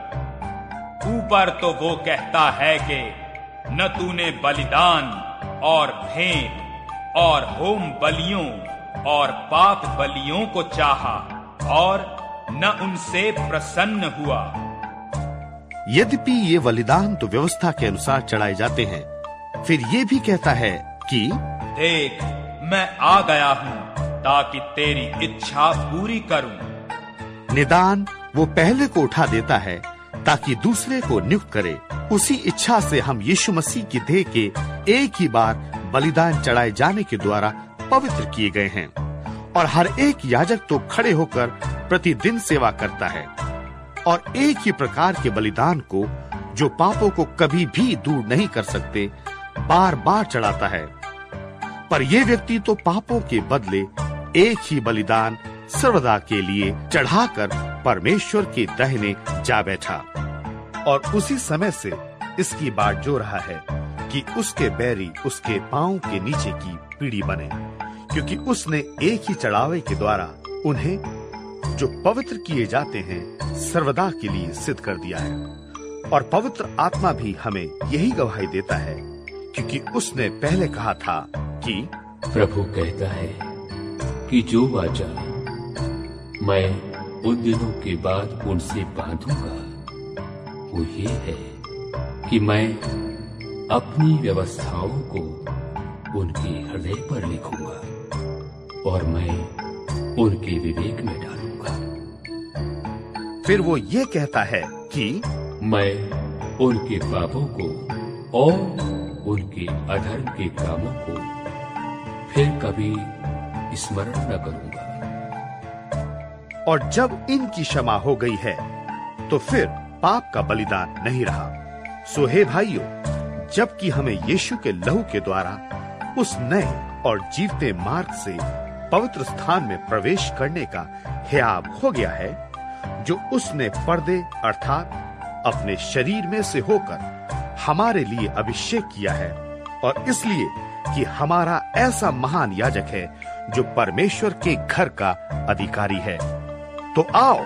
ऊपर तो वो कहता है कि न तूने बलिदान और भेंट और होम बलियों और पाप बलियों को चाहा और न उनसे प्रसन्न हुआ। यद्यपि ये बलिदान तो व्यवस्था के अनुसार चढ़ाए जाते हैं, फिर ये भी कहता है कि देख, मैं आ गया हूं ताकि तेरी इच्छा पूरी करूं। निदान वो पहले को उठा देता है ताकि दूसरे को नियुक्त करे। उसी इच्छा से हम यीशु मसीह की देह के एक ही बार बलिदान चढ़ाए जाने के द्वारा पवित्र किए गए हैं, और हर एक याजक तो खड़े होकर प्रतिदिन सेवा करता है और एक ही प्रकार के बलिदान को, जो पापों को कभी भी दूर नहीं कर सकते, बार बार चढ़ाता है। पर यह व्यक्ति तो पापों के बदले एक ही बलिदान सर्वदा के लिए चढ़ाकर परमेश्वर के दाहिने जा बैठा, और उसी समय से इसकी बाट जो रहा है कि उसके बैरी उसके पांव के नीचे की पीढ़ी बने, क्योंकि उसने एक ही चढ़ावे के द्वारा उन्हें जो पवित्र किए जाते हैं सर्वदा के लिए सिद्ध कर दिया है। और पवित्र आत्मा भी हमें यही गवाही देता है, क्योंकि उसने पहले कहा था कि प्रभु कहता है कि जो वाचा मैं उन दिनों के बाद उनसे बांधूंगा, वो ये है कि मैं अपनी व्यवस्थाओं को उनके हृदय पर लिखूंगा और मैं उनके विवेक में डालूंगा। फिर वो ये कहता है कि मैं उनके पापों को और उनके अधर्म के कामों को फिर कभी स्मरण न करूंगा। और जब इनकी क्षमा हो गई है, तो फिर पाप का बलिदान नहीं रहा। सो हे भाइयों, जबकि हमें यीशु के लहू के द्वारा उस नए और जीवते मार्ग से पवित्र स्थान में प्रवेश करने का हियाब हो गया है, जो उसने पर्दे अर्थात अपने शरीर में से होकर हमारे लिए अभिषेक किया है, और इसलिए कि हमारा ऐसा महान याजक है जो परमेश्वर के घर का अधिकारी है। तो आओ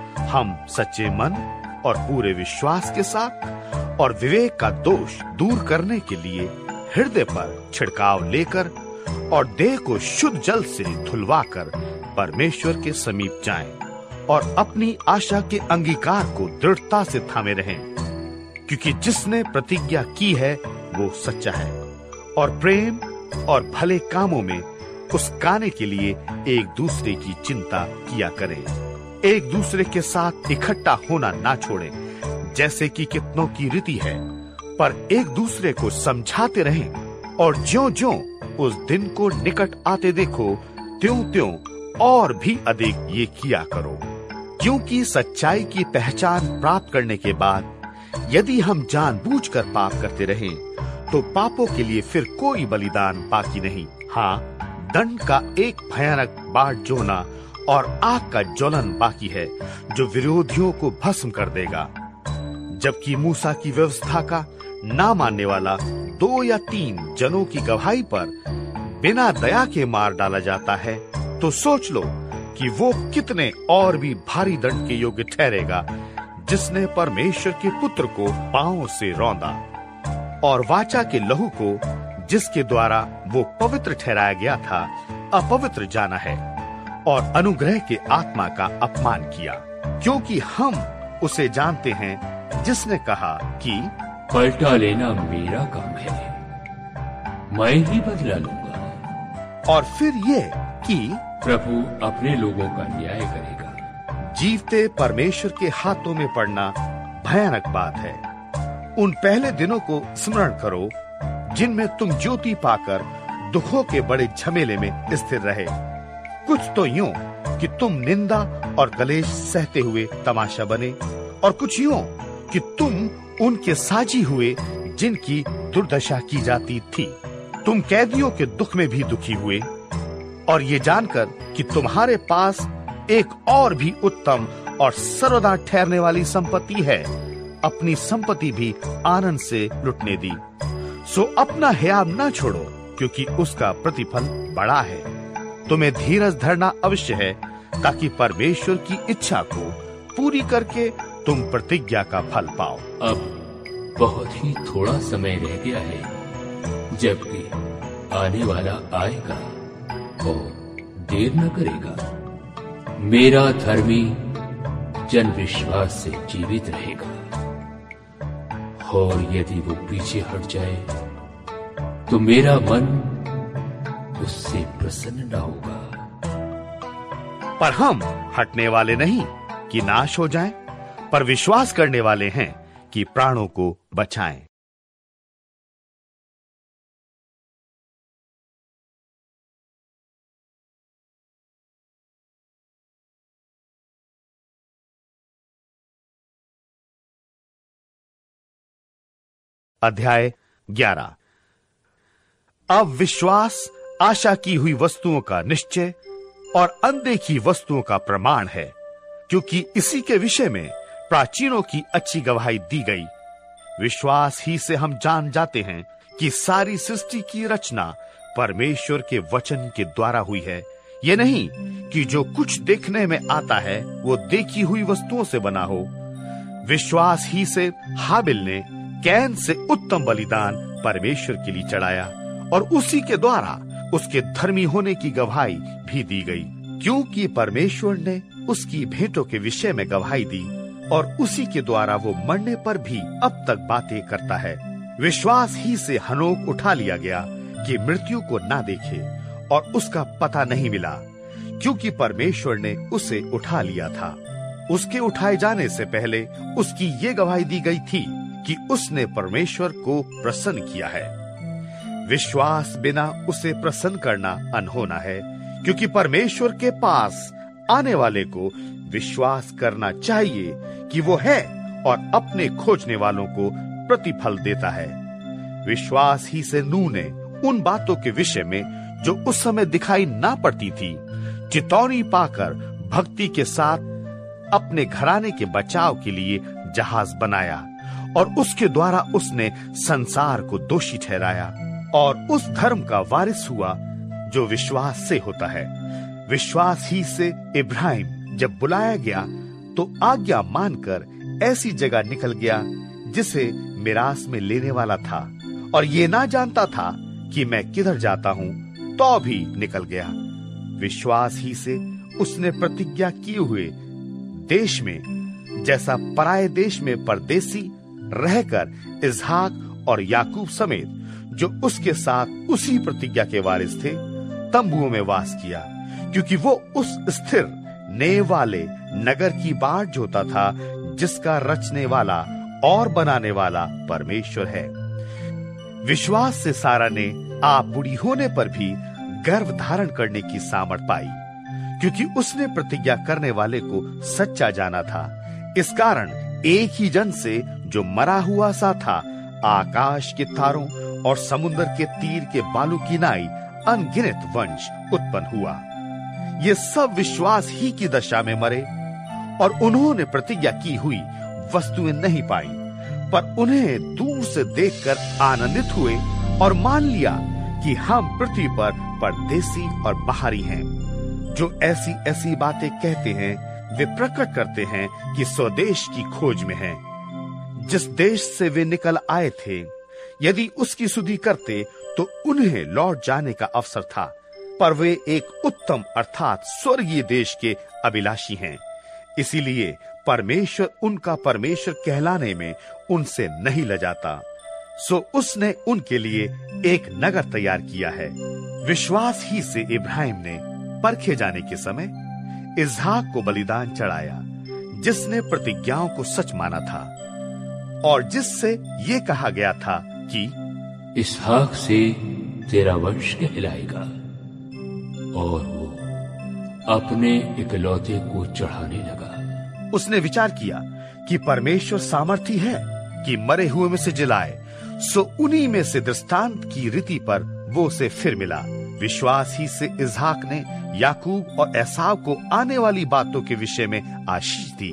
हम सच्चे मन और पूरे विश्वास के साथ और विवेक का दोष दूर करने के लिए हृदय पर छिड़काव लेकर और देह को शुद्ध जल से धुलवाकर परमेश्वर के समीप जाएं और अपनी आशा के अंगीकार को दृढ़ता से थामे रहें, क्योंकि जिसने प्रतिज्ञा की है वो सच्चा है, और प्रेम और भले कामों में उसकाने के लिए एक दूसरे की चिंता किया करें। एक दूसरे के साथ इकट्ठा होना ना छोड़ें, जैसे कि कितनों की रीति है, पर एक दूसरे को समझाते रहें, और ज्यों-ज्यों उस दिन को निकट आते देखो, त्यों-त्यों और भी अधिक ये किया करो। क्योंकि सच्चाई की पहचान प्राप्त करने के बाद यदि हम जानबूझकर पाप करते रहें, तो पापों के लिए फिर कोई बलिदान बाकी नहीं। हाँ, दंड का एक भयानक बाढ़ जोना और आग का ज्वलन बाकी है, जो विरोधियों को भस्म कर देगा। जबकि मूसा की व्यवस्था का ना मानने वाला दो या तीन जनों की गवाही पर बिना दया के मार डाला जाता है, तो सोच लो कि वो कितने और भी भारी दंड के योग्य ठहरेगा, जिसने परमेश्वर के पुत्र को पांव से रौंदा और वाचा के लहू को, जिसके द्वारा वो पवित्र ठहराया गया था, अपवित्र जाना है, और अनुग्रह के आत्मा का अपमान किया। क्योंकि हम उसे जानते हैं जिसने कहा कि पलटा लेना मेरा काम है, मैं ही बदला लूंगा। और फिर ये कि प्रभु अपने लोगों का न्याय करेगा। जीवते परमेश्वर के हाथों में पड़ना भयानक बात है। उन पहले दिनों को स्मरण करो जिनमें तुम ज्योति पाकर दुखों के बड़े झमेले में स्थिर रहे। कुछ तो यूं कि तुम निंदा और कलेश सहते हुए तमाशा बने, और कुछ यूं कि तुम उनके साजी हुए जिनकी दुर्दशा की जाती थी। तुम कैदियों के दुख में भी दुखी हुए, और ये जानकर कि तुम्हारे पास एक और भी उत्तम और सर्वदा ठहरने वाली संपत्ति है, अपनी संपत्ति भी आनंद से लुटने दी। सो अपना हियाव न छोड़ो, क्योंकि उसका प्रतिफल बड़ा है। तुम्हें धीरज धरना अवश्य है, ताकि परमेश्वर की इच्छा को पूरी करके तुम प्रतिज्ञा का फल पाओ। अब बहुत ही थोड़ा समय रह गया है, जबकि आने वाला आएगा और देर न करेगा। मेरा धर्मी जन विश्वास से जीवित रहेगा, और यदि वो पीछे हट जाए तो मेरा मन उससे प्रसन्न न होगा। पर हम हटने वाले नहीं कि नाश हो जाएं, पर विश्वास करने वाले हैं कि प्राणों को बचाएं। अध्याय ग्यारह। अब विश्वास आशा की हुई वस्तुओं का निश्चय और अनदेखी वस्तुओं का प्रमाण है, क्योंकि इसी के विषय में प्राचीनों की अच्छी गवाही दी गई। विश्वास ही से हम जान जाते हैं कि सारी सृष्टि की रचना परमेश्वर के वचन के द्वारा हुई है। ये नहीं कि जो कुछ देखने में आता है वो देखी हुई वस्तुओं से बना हो। विश्वास ही से हाबिल ने कैन से उत्तम बलिदान परमेश्वर के लिए चढ़ाया, और उसी के द्वारा उसके धर्मी होने की गवाही भी दी गई, क्योंकि परमेश्वर ने उसकी भेंटों के विषय में गवाही दी, और उसी के द्वारा वो मरने पर भी अब तक बातें करता है। विश्वास ही से हनोक उठा लिया गया कि मृत्यु को ना देखे, और उसका पता नहीं मिला, क्योंकि परमेश्वर ने उसे उठा लिया था। उसके उठाए जाने से पहले उसकी ये गवाही दी गई थी कि उसने परमेश्वर को प्रसन्न किया है। विश्वास बिना उसे प्रसन्न करना अनहोना है, क्योंकि परमेश्वर के पास आने वाले को विश्वास करना चाहिए कि वो है, और अपने खोजने वालों को प्रतिफल देता है। विश्वास ही से नूह ने उन बातों के विषय में जो उस समय दिखाई ना पड़ती थी, चेतावनी पाकर भक्ति के साथ अपने घराने के बचाव के लिए जहाज बनाया, और उसके द्वारा उसने संसार को दोषी ठहराया, और उस धर्म का वारिस हुआ जो विश्वास से होता है। विश्वास ही से इब्राहिम जब बुलाया गया तो आज्ञा मानकर ऐसी जगह निकल गया जिसे मिरास में लेने वाला था, और ये ना जानता था कि मैं किधर जाता हूँ, तो भी निकल गया। विश्वास ही से उसने प्रतिज्ञा किए हुए देश में, जैसा पराये देश में परदेसी रहकर इसहाक और याकूब समेत जो उसके साथ उसी प्रतिज्ञा के वारिस थे, तंबुओं में वास किया, क्योंकि वो उस स्थिर नेव वाले नगर की बाट जोता था जिसका रचने वाला और बनाने वाला परमेश्वर है। विश्वास से सारा ने आप बुढ़ी होने पर भी गर्भ धारण करने की सामर्थ पाई, क्योंकि उसने प्रतिज्ञा करने वाले को सच्चा जाना था। इस कारण एक ही जन से जो मरा हुआ सा था, आकाश के तारों और समुद्र के तीर के बालू की नाई अनगिनत वंश उत्पन्न हुआ। ये सब विश्वास ही की दशा में मरे, और उन्होंने प्रतिज्ञा की हुई वस्तुएं नहीं पाई, पर उन्हें दूर से देखकर आनंदित हुए और मान लिया कि हम पृथ्वी पर परदेसी और बाहरी हैं। जो ऐसी ऐसी बातें कहते हैं वे प्रकट करते हैं कि स्वदेश की खोज में हैं। जिस देश से वे निकल आए थे, यदि उसकी सुधि करते तो उन्हें लौट जाने का अवसर था, पर वे एक उत्तम अर्थात स्वर्गीय देश के अभिलाषी हैं। इसीलिए परमेश्वर उनका परमेश्वर कहलाने में उनसे नहीं लजाता, सो उसने उनके लिए एक नगर तैयार किया है। विश्वास ही से इब्राहिम ने परखे जाने के समय इसहाक को बलिदान चढ़ाया, जिसने प्रतिज्ञाओं को सच माना था और जिससे ये कहा गया था कि इसहाक से तेरा वंश कहलाएगा और वो अपने इकलौते को चढ़ाने लगा। उसने विचार किया कि परमेश्वर सामर्थी है कि मरे हुए में से जिलाए, सो उन्हीं में से दृष्टांत की रीति पर वो उसे फिर मिला। विश्वास ही से इसहाक ने याकूब और एसाव को आने वाली बातों के विषय में आशीष दी।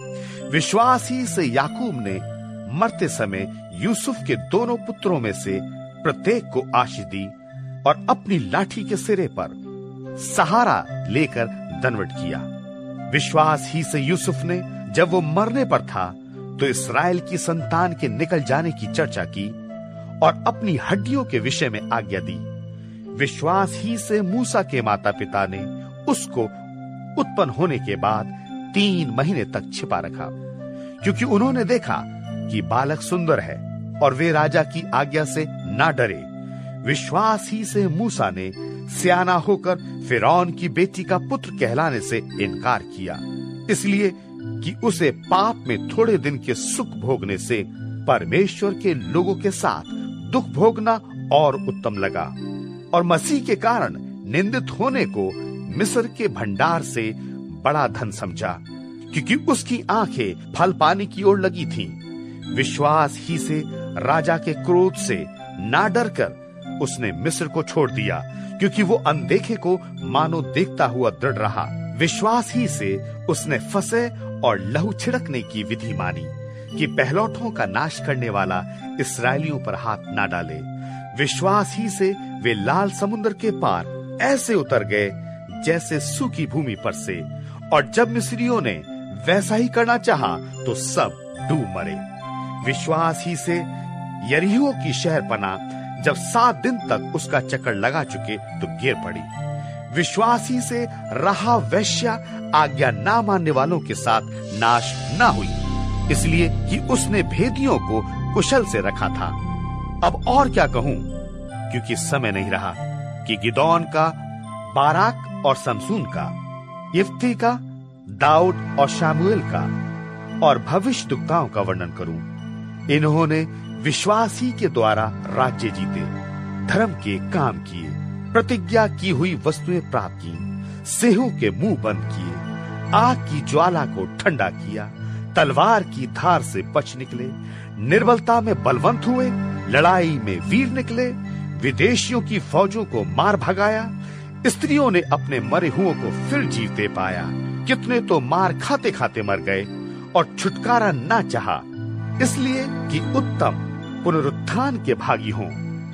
विश्वास ही से याकूब ने मरते समय यूसुफ के दोनों पुत्रों में से प्रत्येक को आशीष दी और अपनी लाठी के सिरे पर सहारा लेकर दंडवत किया। विश्वास ही से यूसुफ ने जब वो मरने पर था तो इस्राएल की संतान के निकल जाने की चर्चा की और अपनी हड्डियों के विषय में आज्ञा दी। विश्वास ही से मूसा के माता पिता ने उसको उत्पन्न होने के बाद तीन महीने तक छिपा रखा, क्योंकि उन्होंने देखा कि बालक सुंदर है और वे राजा की आज्ञा से ना डरे। विश्वास ही से मूसा ने सियाना होकर फिरौन की बेटी का पुत्र कहलाने से इनकार किया, इसलिए कि उसे पाप में थोड़े दिन के सुख भोगने से परमेश्वर के लोगों के साथ दुख भोगना और उत्तम लगा, और मसीह के कारण निंदित होने को मिस्र के भंडार से बड़ा धन समझा, क्योंकि उसकी आंखें फल पाने की ओर लगी थीं। विश्वास ही से राजा के क्रोध से ना डरकर उसने मिस्र को छोड़ दिया, क्योंकि वो अनदेखे को मानो देखता हुआ दृढ़ रहा। विश्वास ही से उसने फंसे और लहू छिड़कने की विधि मानी कि पहलौठों का नाश करने वाला इस्राएलियों पर हाथ ना डाले। विश्वास ही से वे लाल समुद्र के पार ऐसे उतर गए जैसे सूखी भूमि पर से, और जब मिस्रियों ने वैसा ही करना चाहा तो सब डूब मरे। विश्वास ही से यरीहो की शहरपना जब सात दिन तक उसका चक्कर लगा चुके तो गिर पड़ी। विश्वास ही से राहाब वेश्या आज्ञा ना मानने वालों के साथ नाश ना हुई, इसलिए कि उसने भेदियों को कुशल से रखा था। अब और क्या कहूं, क्योंकि समय नहीं रहा कि गिदोन का, बाराक और समसून का, यिफ्ती का, दाऊद और शामुएल का और भविष्यद्वक्ताओं का वर्णन करूं। इन्होंने विश्वास ही के द्वारा राज्य जीते, धर्म के काम किए, प्रतिज्ञा की हुई वस्तुएं प्राप्त की, सिंहों के मुंह बंद किए, आग की ज्वाला को ठंडा किया, तलवार की धार से बच निकले, निर्बलता में बलवंत हुए, लड़ाई में वीर निकले, विदेशियों की फौजों को मार भगाया, स्त्रियों ने अपने मरे हुओं को फिर जीते पाया। कितने तो मार खाते खाते मर गए और छुटकारा ना चाहा, इसलिए कि उत्तम पुनरुत्थान के भागी हों।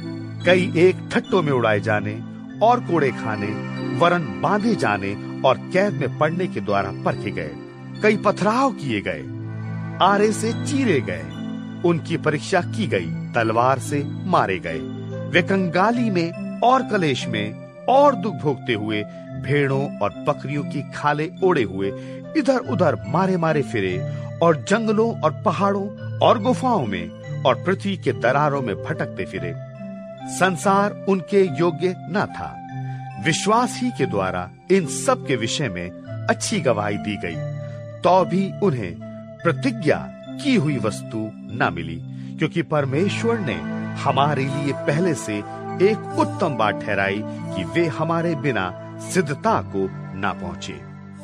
कई एक ठट्टों में उड़ाए जाने और कोड़े खाने, वरन बांधे जाने और कैद में पड़ने के द्वारा परखे गए। कई पथराव किए गए, आरे से चीरे गए, उनकी परीक्षा की गई, तलवार से मारे गए। वे कंगाली में और कलेश में और दुख भोगते हुए भेड़ों और बकरियों की खाले ओढ़े हुए इधर उधर मारे मारे फिरे, और जंगलों और पहाड़ों और गुफाओं में और पृथ्वी के दरारों में भटकते फिरे। संसार उनके योग्य न था। विश्वास ही के द्वारा इन सब के विषय में अच्छी गवाही दी गई, तो भी उन्हें प्रतिज्ञा की हुई वस्तु न मिली, क्योंकि परमेश्वर ने हमारे लिए पहले से एक उत्तम बात ठहराई कि वे हमारे बिना सिद्धता को ना पहुंचे।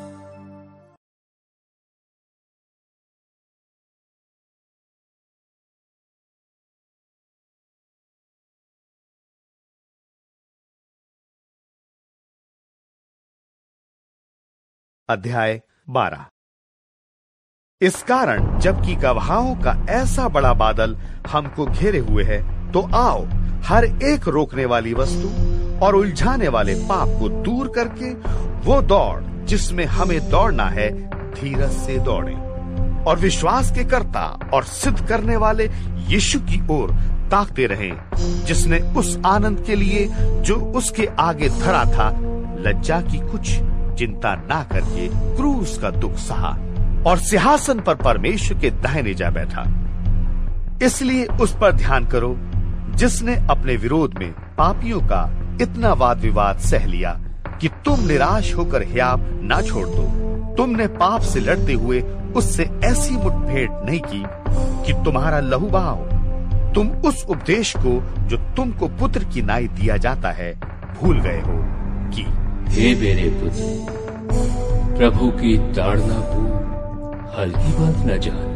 अध्याय बारह। इस कारण जबकि गवाहों का ऐसा बड़ा बादल हमको घेरे हुए है, तो आओ हर एक रोकने वाली वस्तु और उलझाने वाले पाप को दूर करके वो दौड़ जिसमें हमें दौड़ना है, धीरज से दौड़ें, और विश्वास के कर्ता और सिद्ध करने वाले यीशु की ओर ताकते रहें, जिसने उस आनंद के लिए जो उसके आगे धरा था, लज्जा की कुछ चिंता ना करके क्रूस का दुख सहा और सिंहासन पर परमेश्वर के दाहिने जा बैठा। इसलिए उस पर ध्यान करो जिसने अपने विरोध में पापियों का इतना वाद विवाद सह लिया कि तुम निराश होकर हियाव ना छोड़ दो। तुमने पाप से लड़ते हुए उससे ऐसी मुठभेड़ नहीं की कि तुम्हारा लहू बहाओ। तुम उस उपदेश को जो तुमको पुत्र की नाई दिया जाता है भूल गए हो कि हे मेरे पुत्र, प्रभु की ताड़ना को हल्की बात न जान,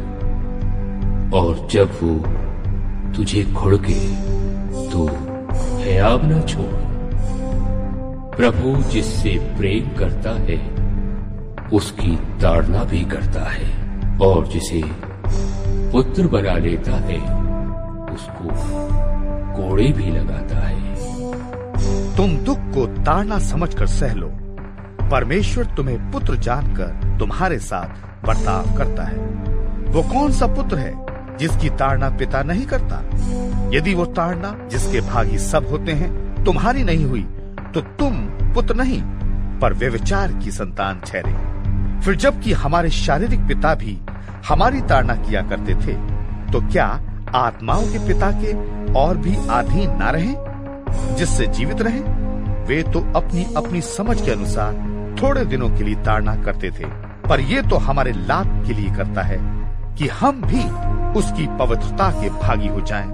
और जब वो तुझे घुड़के तो हियाव न छोड़। प्रभु जिससे प्रेम करता है उसकी ताड़ना भी करता है, और जिसे पुत्र बना लेता है उसको कोड़े भी लगाता है। तुम दुख को ताड़ना समझकर सह लो। परमेश्वर तुम्हें पुत्र जानकर तुम्हारे साथ बर्ताव करता है। वो कौन सा पुत्र है जिसकी ताड़ना पिता नहीं करता? यदि वो ताड़ना जिसके भागी सब होते हैं तुम्हारी नहीं हुई, तो तुम पुत्र नहीं पर व्यभिचार की संतान ठहरे। फिर जबकि हमारे शारीरिक पिता भी हमारी ताड़ना किया करते थे, तो क्या आत्माओं के पिता के और भी अधीन ना रहे, जिससे जीवित रहे? वे तो अपनी अपनी समझ के अनुसार थोड़े दिनों के लिए ताड़ना करते थे, पर ये तो हमारे लाभ के लिए करता है कि हम भी उसकी पवित्रता के भागी हो जाएं।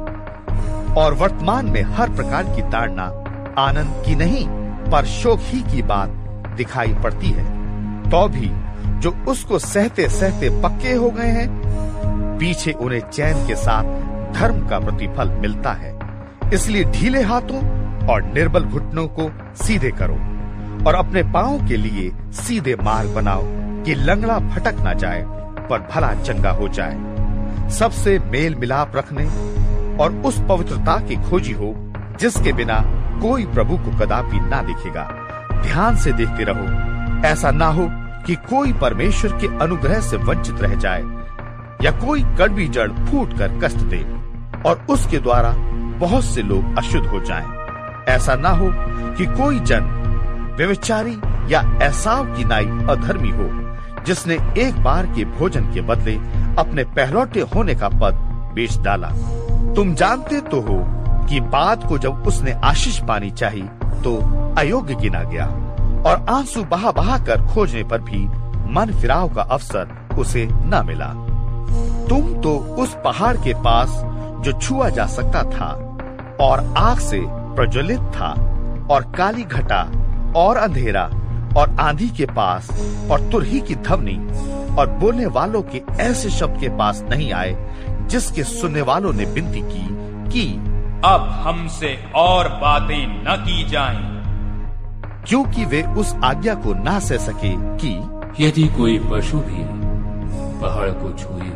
और वर्तमान में हर प्रकार की ताड़ना आनंद की नहीं पर शोक ही की बात दिखाई पड़ती है। तो भी जो उसको सहते सहते पक्के हो गए हैं, पीछे उन्हें चैन के साथ धर्म का प्रतिफल मिलता है। इसलिए ढीले हाथों और निर्बल घुटनों को सीधे करो, और अपने पांव के लिए सीधे मार्ग बनाओ कि लंगड़ा भटक ना जाए पर भला चंगा हो जाए। सबसे मेल मिलाप रखने और उस पवित्रता की खोजी हो जिसके बिना कोई प्रभु को कदापि ना दिखेगा। ध्यान से देखते रहो, ऐसा ना हो कि कोई परमेश्वर के अनुग्रह से वंचित रह जाए, या कोई कड़वी जड़ फूट कर कष्ट दे और उसके द्वारा बहुत से लोग अशुद्ध हो जाएं। ऐसा ना हो कि कोई जन व्यभिचारी या एसाव की नाई अधर्मी हो, जिसने एक बार के भोजन के बदले अपने पहलौठे होने का पद बेच डाला। तुम जानते तो हो कि बाद को जब उसने आशीष पानी चाही तो अयोग्य गिना गया, और आंसू बहा बहा कर खोजने पर भी मन फिराव का अवसर उसे न मिला। तुम तो उस पहाड़ के पास जो छुआ जा सकता था और आग से प्रज्वलित था, और काली घटा और अंधेरा और आंधी के पास और तुरही की ध्वनि और बोलने वालों के ऐसे शब्द के पास नहीं आए, जिसके सुनने वालों ने विनती की कि अब हमसे और बातें न की जाएं, क्योंकि वे उस आज्ञा को ना सह सके कि यदि कोई पशु भी पहाड़ को छुए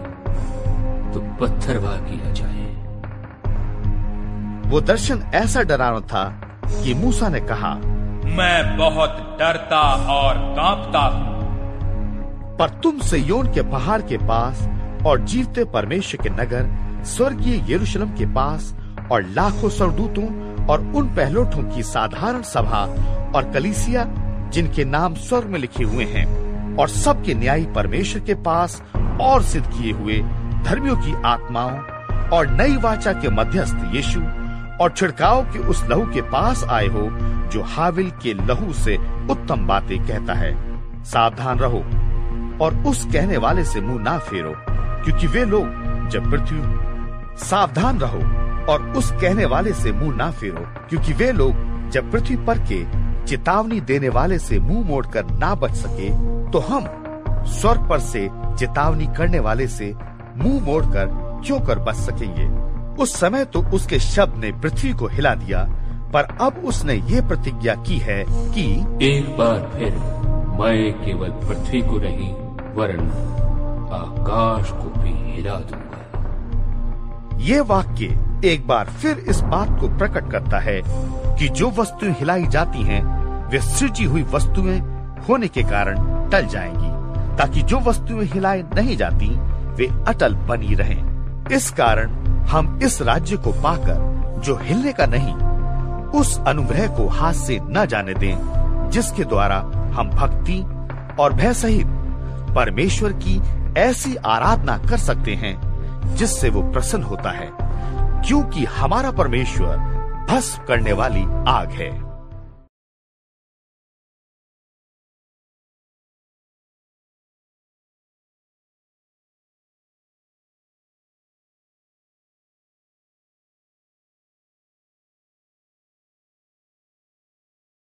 तो पत्थरवाह किया जाए। वो दर्शन ऐसा डरावना था कि मूसा ने कहा, मैं बहुत डरता और कांपता हूँ। पर तुम सिय्योन के पहाड़ के पास और जीवते परमेश्वर के नगर स्वर्गीय यरूशलेम के पास और लाखों स्वर्गदूतों और उन पहलोठों की साधारण सभा और कलीसिया जिनके नाम स्वर्ग में लिखे हुए हैं, और सबके न्यायी परमेश्वर के पास और सिद्ध किए हुए धर्मियों की आत्माओं और नई वाचा के मध्यस्थ यीशु और छिड़काव के उस लहू के पास आए हो जो हाविल के लहू से उत्तम बातें कहता है। सावधान रहो और उस कहने वाले से मुंह ना फेरो, क्योंकि वे लोग जब पृथ्वी सावधान रहो और उस कहने वाले से मुंह ना फेरो क्योंकि वे लोग जब पृथ्वी पर के चेतावनी देने वाले से मुंह मोड़कर ना बच सके, तो हम स्वर्ग पर से चेतावनी करने वाले से मुंह मोड़कर क्यों कर बच सकेंगे। उस समय तो उसके शब्द ने पृथ्वी को हिला दिया, पर अब उसने ये प्रतिज्ञा की है कि एक बार फिर मैं केवल पृथ्वी को नहीं वरन आकाश को भी हिला दूंगा। ये वाक्य एक बार फिर इस बात को प्रकट करता है कि जो वस्तुएं हिलाई जाती हैं, वे सृजी हुई वस्तुएं होने के कारण टल जाएंगी, ताकि जो वस्तुएं हिलाई नहीं जाती वे अटल बनी रहें। इस कारण हम इस राज्य को पाकर जो हिलने का नहीं, उस अनुग्रह को हाथ से न जाने दें, जिसके द्वारा हम भक्ति और भय सहित परमेश्वर की ऐसी आराधना कर सकते हैं जिससे वो प्रसन्न होता है, क्योंकि हमारा परमेश्वर भस्म करने वाली आग है।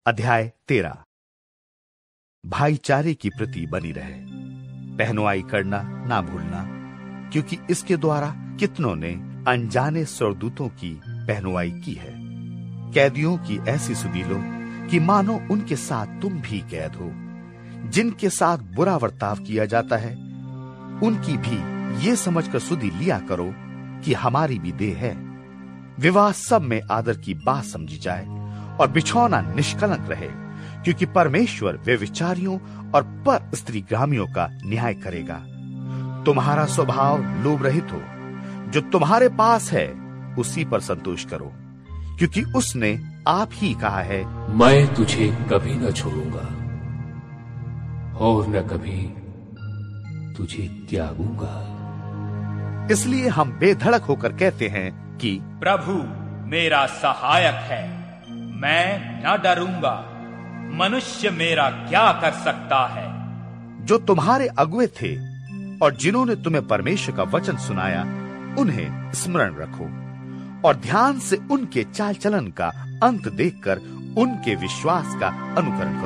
अध्याय तेरह। भाईचारे की प्रति बनी रहे, पहनुआई करना ना भूलना, क्योंकि इसके द्वारा कितनों ने अनजाने स्वर्गदूतों की पहनुआई की है। कैदियों की ऐसी सुधि लो कि मानो उनके साथ तुम भी कैद हो। जिनके साथ बुरा बर्ताव किया जाता है उनकी भी ये समझकर सुधि लिया करो कि हमारी भी देह है। विवाह सब में आदर की बात समझी जाए और बिछौना निष्कलंक रहे, क्योंकि परमेश्वर व्यभिचारियों और पर स्त्रीगामियों का न्याय करेगा। तुम्हारा स्वभाव लोभ रहित हो, जो तुम्हारे पास है उसी पर संतोष करो, क्योंकि उसने आप ही कहा है, मैं तुझे कभी न छोड़ूंगा और न कभी तुझे त्यागूंगा। इसलिए हम बेधड़क होकर कहते हैं कि प्रभु मेरा सहायक है, मैं न डरूंगा। मनुष्य मेरा क्या कर सकता है? जो तुम्हारे अगुए थे और जिन्होंने तुम्हें परमेश्वर का वचन सुनाया, उन्हें स्मरण रखो और ध्यान से उनके चाल चलन का अंत देखकर उनके विश्वास का अनुकरण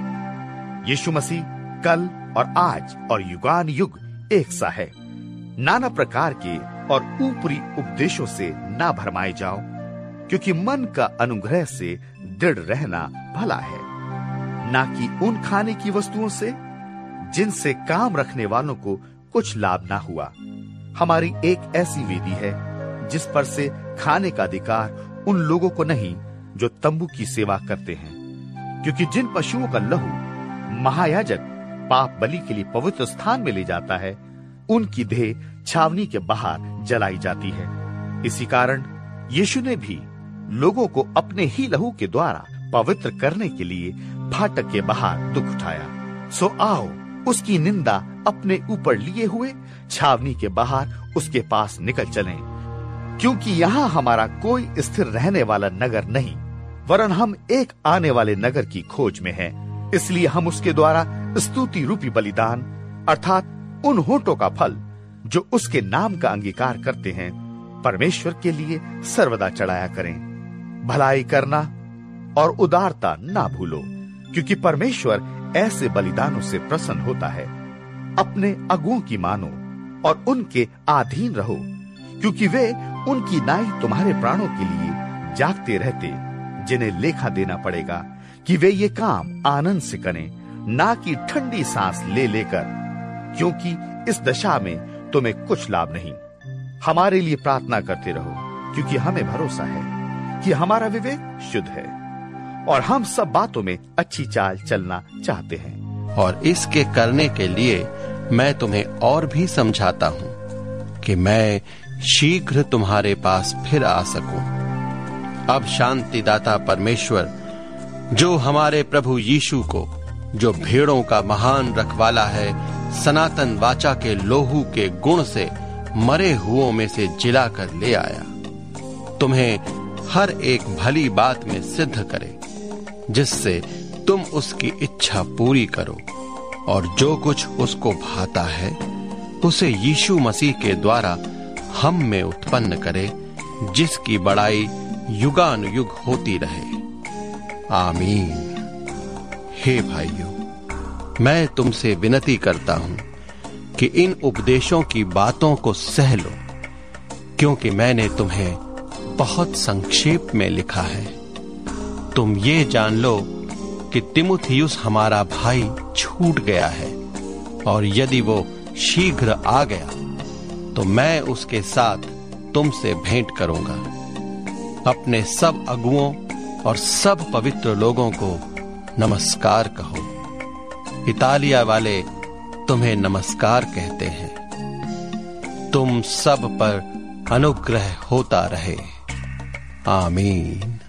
करो। यीशु मसीह कल और आज और युगान युग एक सा है। नाना प्रकार के और ऊपरी उपदेशों से ना भरमाए जाओ, क्योंकि मन का अनुग्रह से दृढ़ रहना भला है, ना कि उन खाने की वस्तुओं से जिनसे काम रखने वालों को कुछ लाभ ना हुआ। हमारी एक ऐसी वेदी है जिस पर से खाने का अधिकार उन लोगों को नहीं जो तंबू की सेवा करते हैं, क्योंकि जिन पशुओं का लहू महायाजक पाप बलि के लिए पवित्र स्थान में ले जाता है, उनकी देह छावनी के बाहर जलाई जाती है। इसी कारण यीशु ने भी लोगों को अपने ही लहू के द्वारा पवित्र करने के लिए फाटक के बाहर दुख उठाया। सो आओ उसकी निंदा अपने ऊपर लिए हुए छावनी के बाहर उसके पास निकल चलें, क्योंकि यहाँ हमारा कोई स्थिर रहने वाला नगर नहीं, वरन हम एक आने वाले नगर की खोज में हैं। इसलिए हम उसके द्वारा स्तुति रूपी बलिदान अर्थात उन होठों का फल जो उसके नाम का अंगीकार करते हैं, परमेश्वर के लिए सर्वदा चढ़ाया करें। भलाई करना और उदारता ना भूलो, क्योंकि परमेश्वर ऐसे बलिदानों से प्रसन्न होता है। अपने अगुओं की मानो और उनके अधीन रहो, क्योंकि वे उनकी नाई तुम्हारे प्राणों के लिए जागते रहते, जिन्हें लेखा देना पड़ेगा कि वे ये काम आनंद से करें, ना कि ठंडी सांस ले लेकर, क्योंकि इस दशा में तुम्हें कुछ लाभ नहीं। हमारे लिए प्रार्थना करते रहो, क्योंकि हमें भरोसा है कि हमारा विवेक शुद्ध है और हम सब बातों में अच्छी चाल चलना चाहते हैं। और इसके करने के लिए मैं तुम्हें और भी समझाता हूँ कि मैं शीघ्र तुम्हारे पास फिर आ सकूं। अब शांतिदाता परमेश्वर, जो हमारे प्रभु यीशु को, जो भेड़ों का महान रखवाला है, सनातन वाचा के लोहू के गुण से मरे हुओं में से जिलाकर ले आया, तुम्हें हर एक भली बात में सिद्ध करे, जिससे तुम उसकी इच्छा पूरी करो और जो कुछ उसको भाता है उसे यीशु मसीह के द्वारा हम में उत्पन्न करे, जिसकी बड़ाई युगानुयुग होती रहे। आमीन। हे भाइयों, मैं तुमसे विनती करता हूं कि इन उपदेशों की बातों को सह लो, क्योंकि मैंने तुम्हें बहुत संक्षेप में लिखा है। तुम ये जान लो कि तिमुथियुस हमारा भाई छूट गया है, और यदि वो शीघ्र आ गया तो मैं उसके साथ तुमसे भेंट करूंगा। अपने सब अगुओं और सब पवित्र लोगों को नमस्कार कहो। इतालिया वाले तुम्हें नमस्कार कहते हैं। तुम सब पर अनुग्रह होता रहे। आमीन।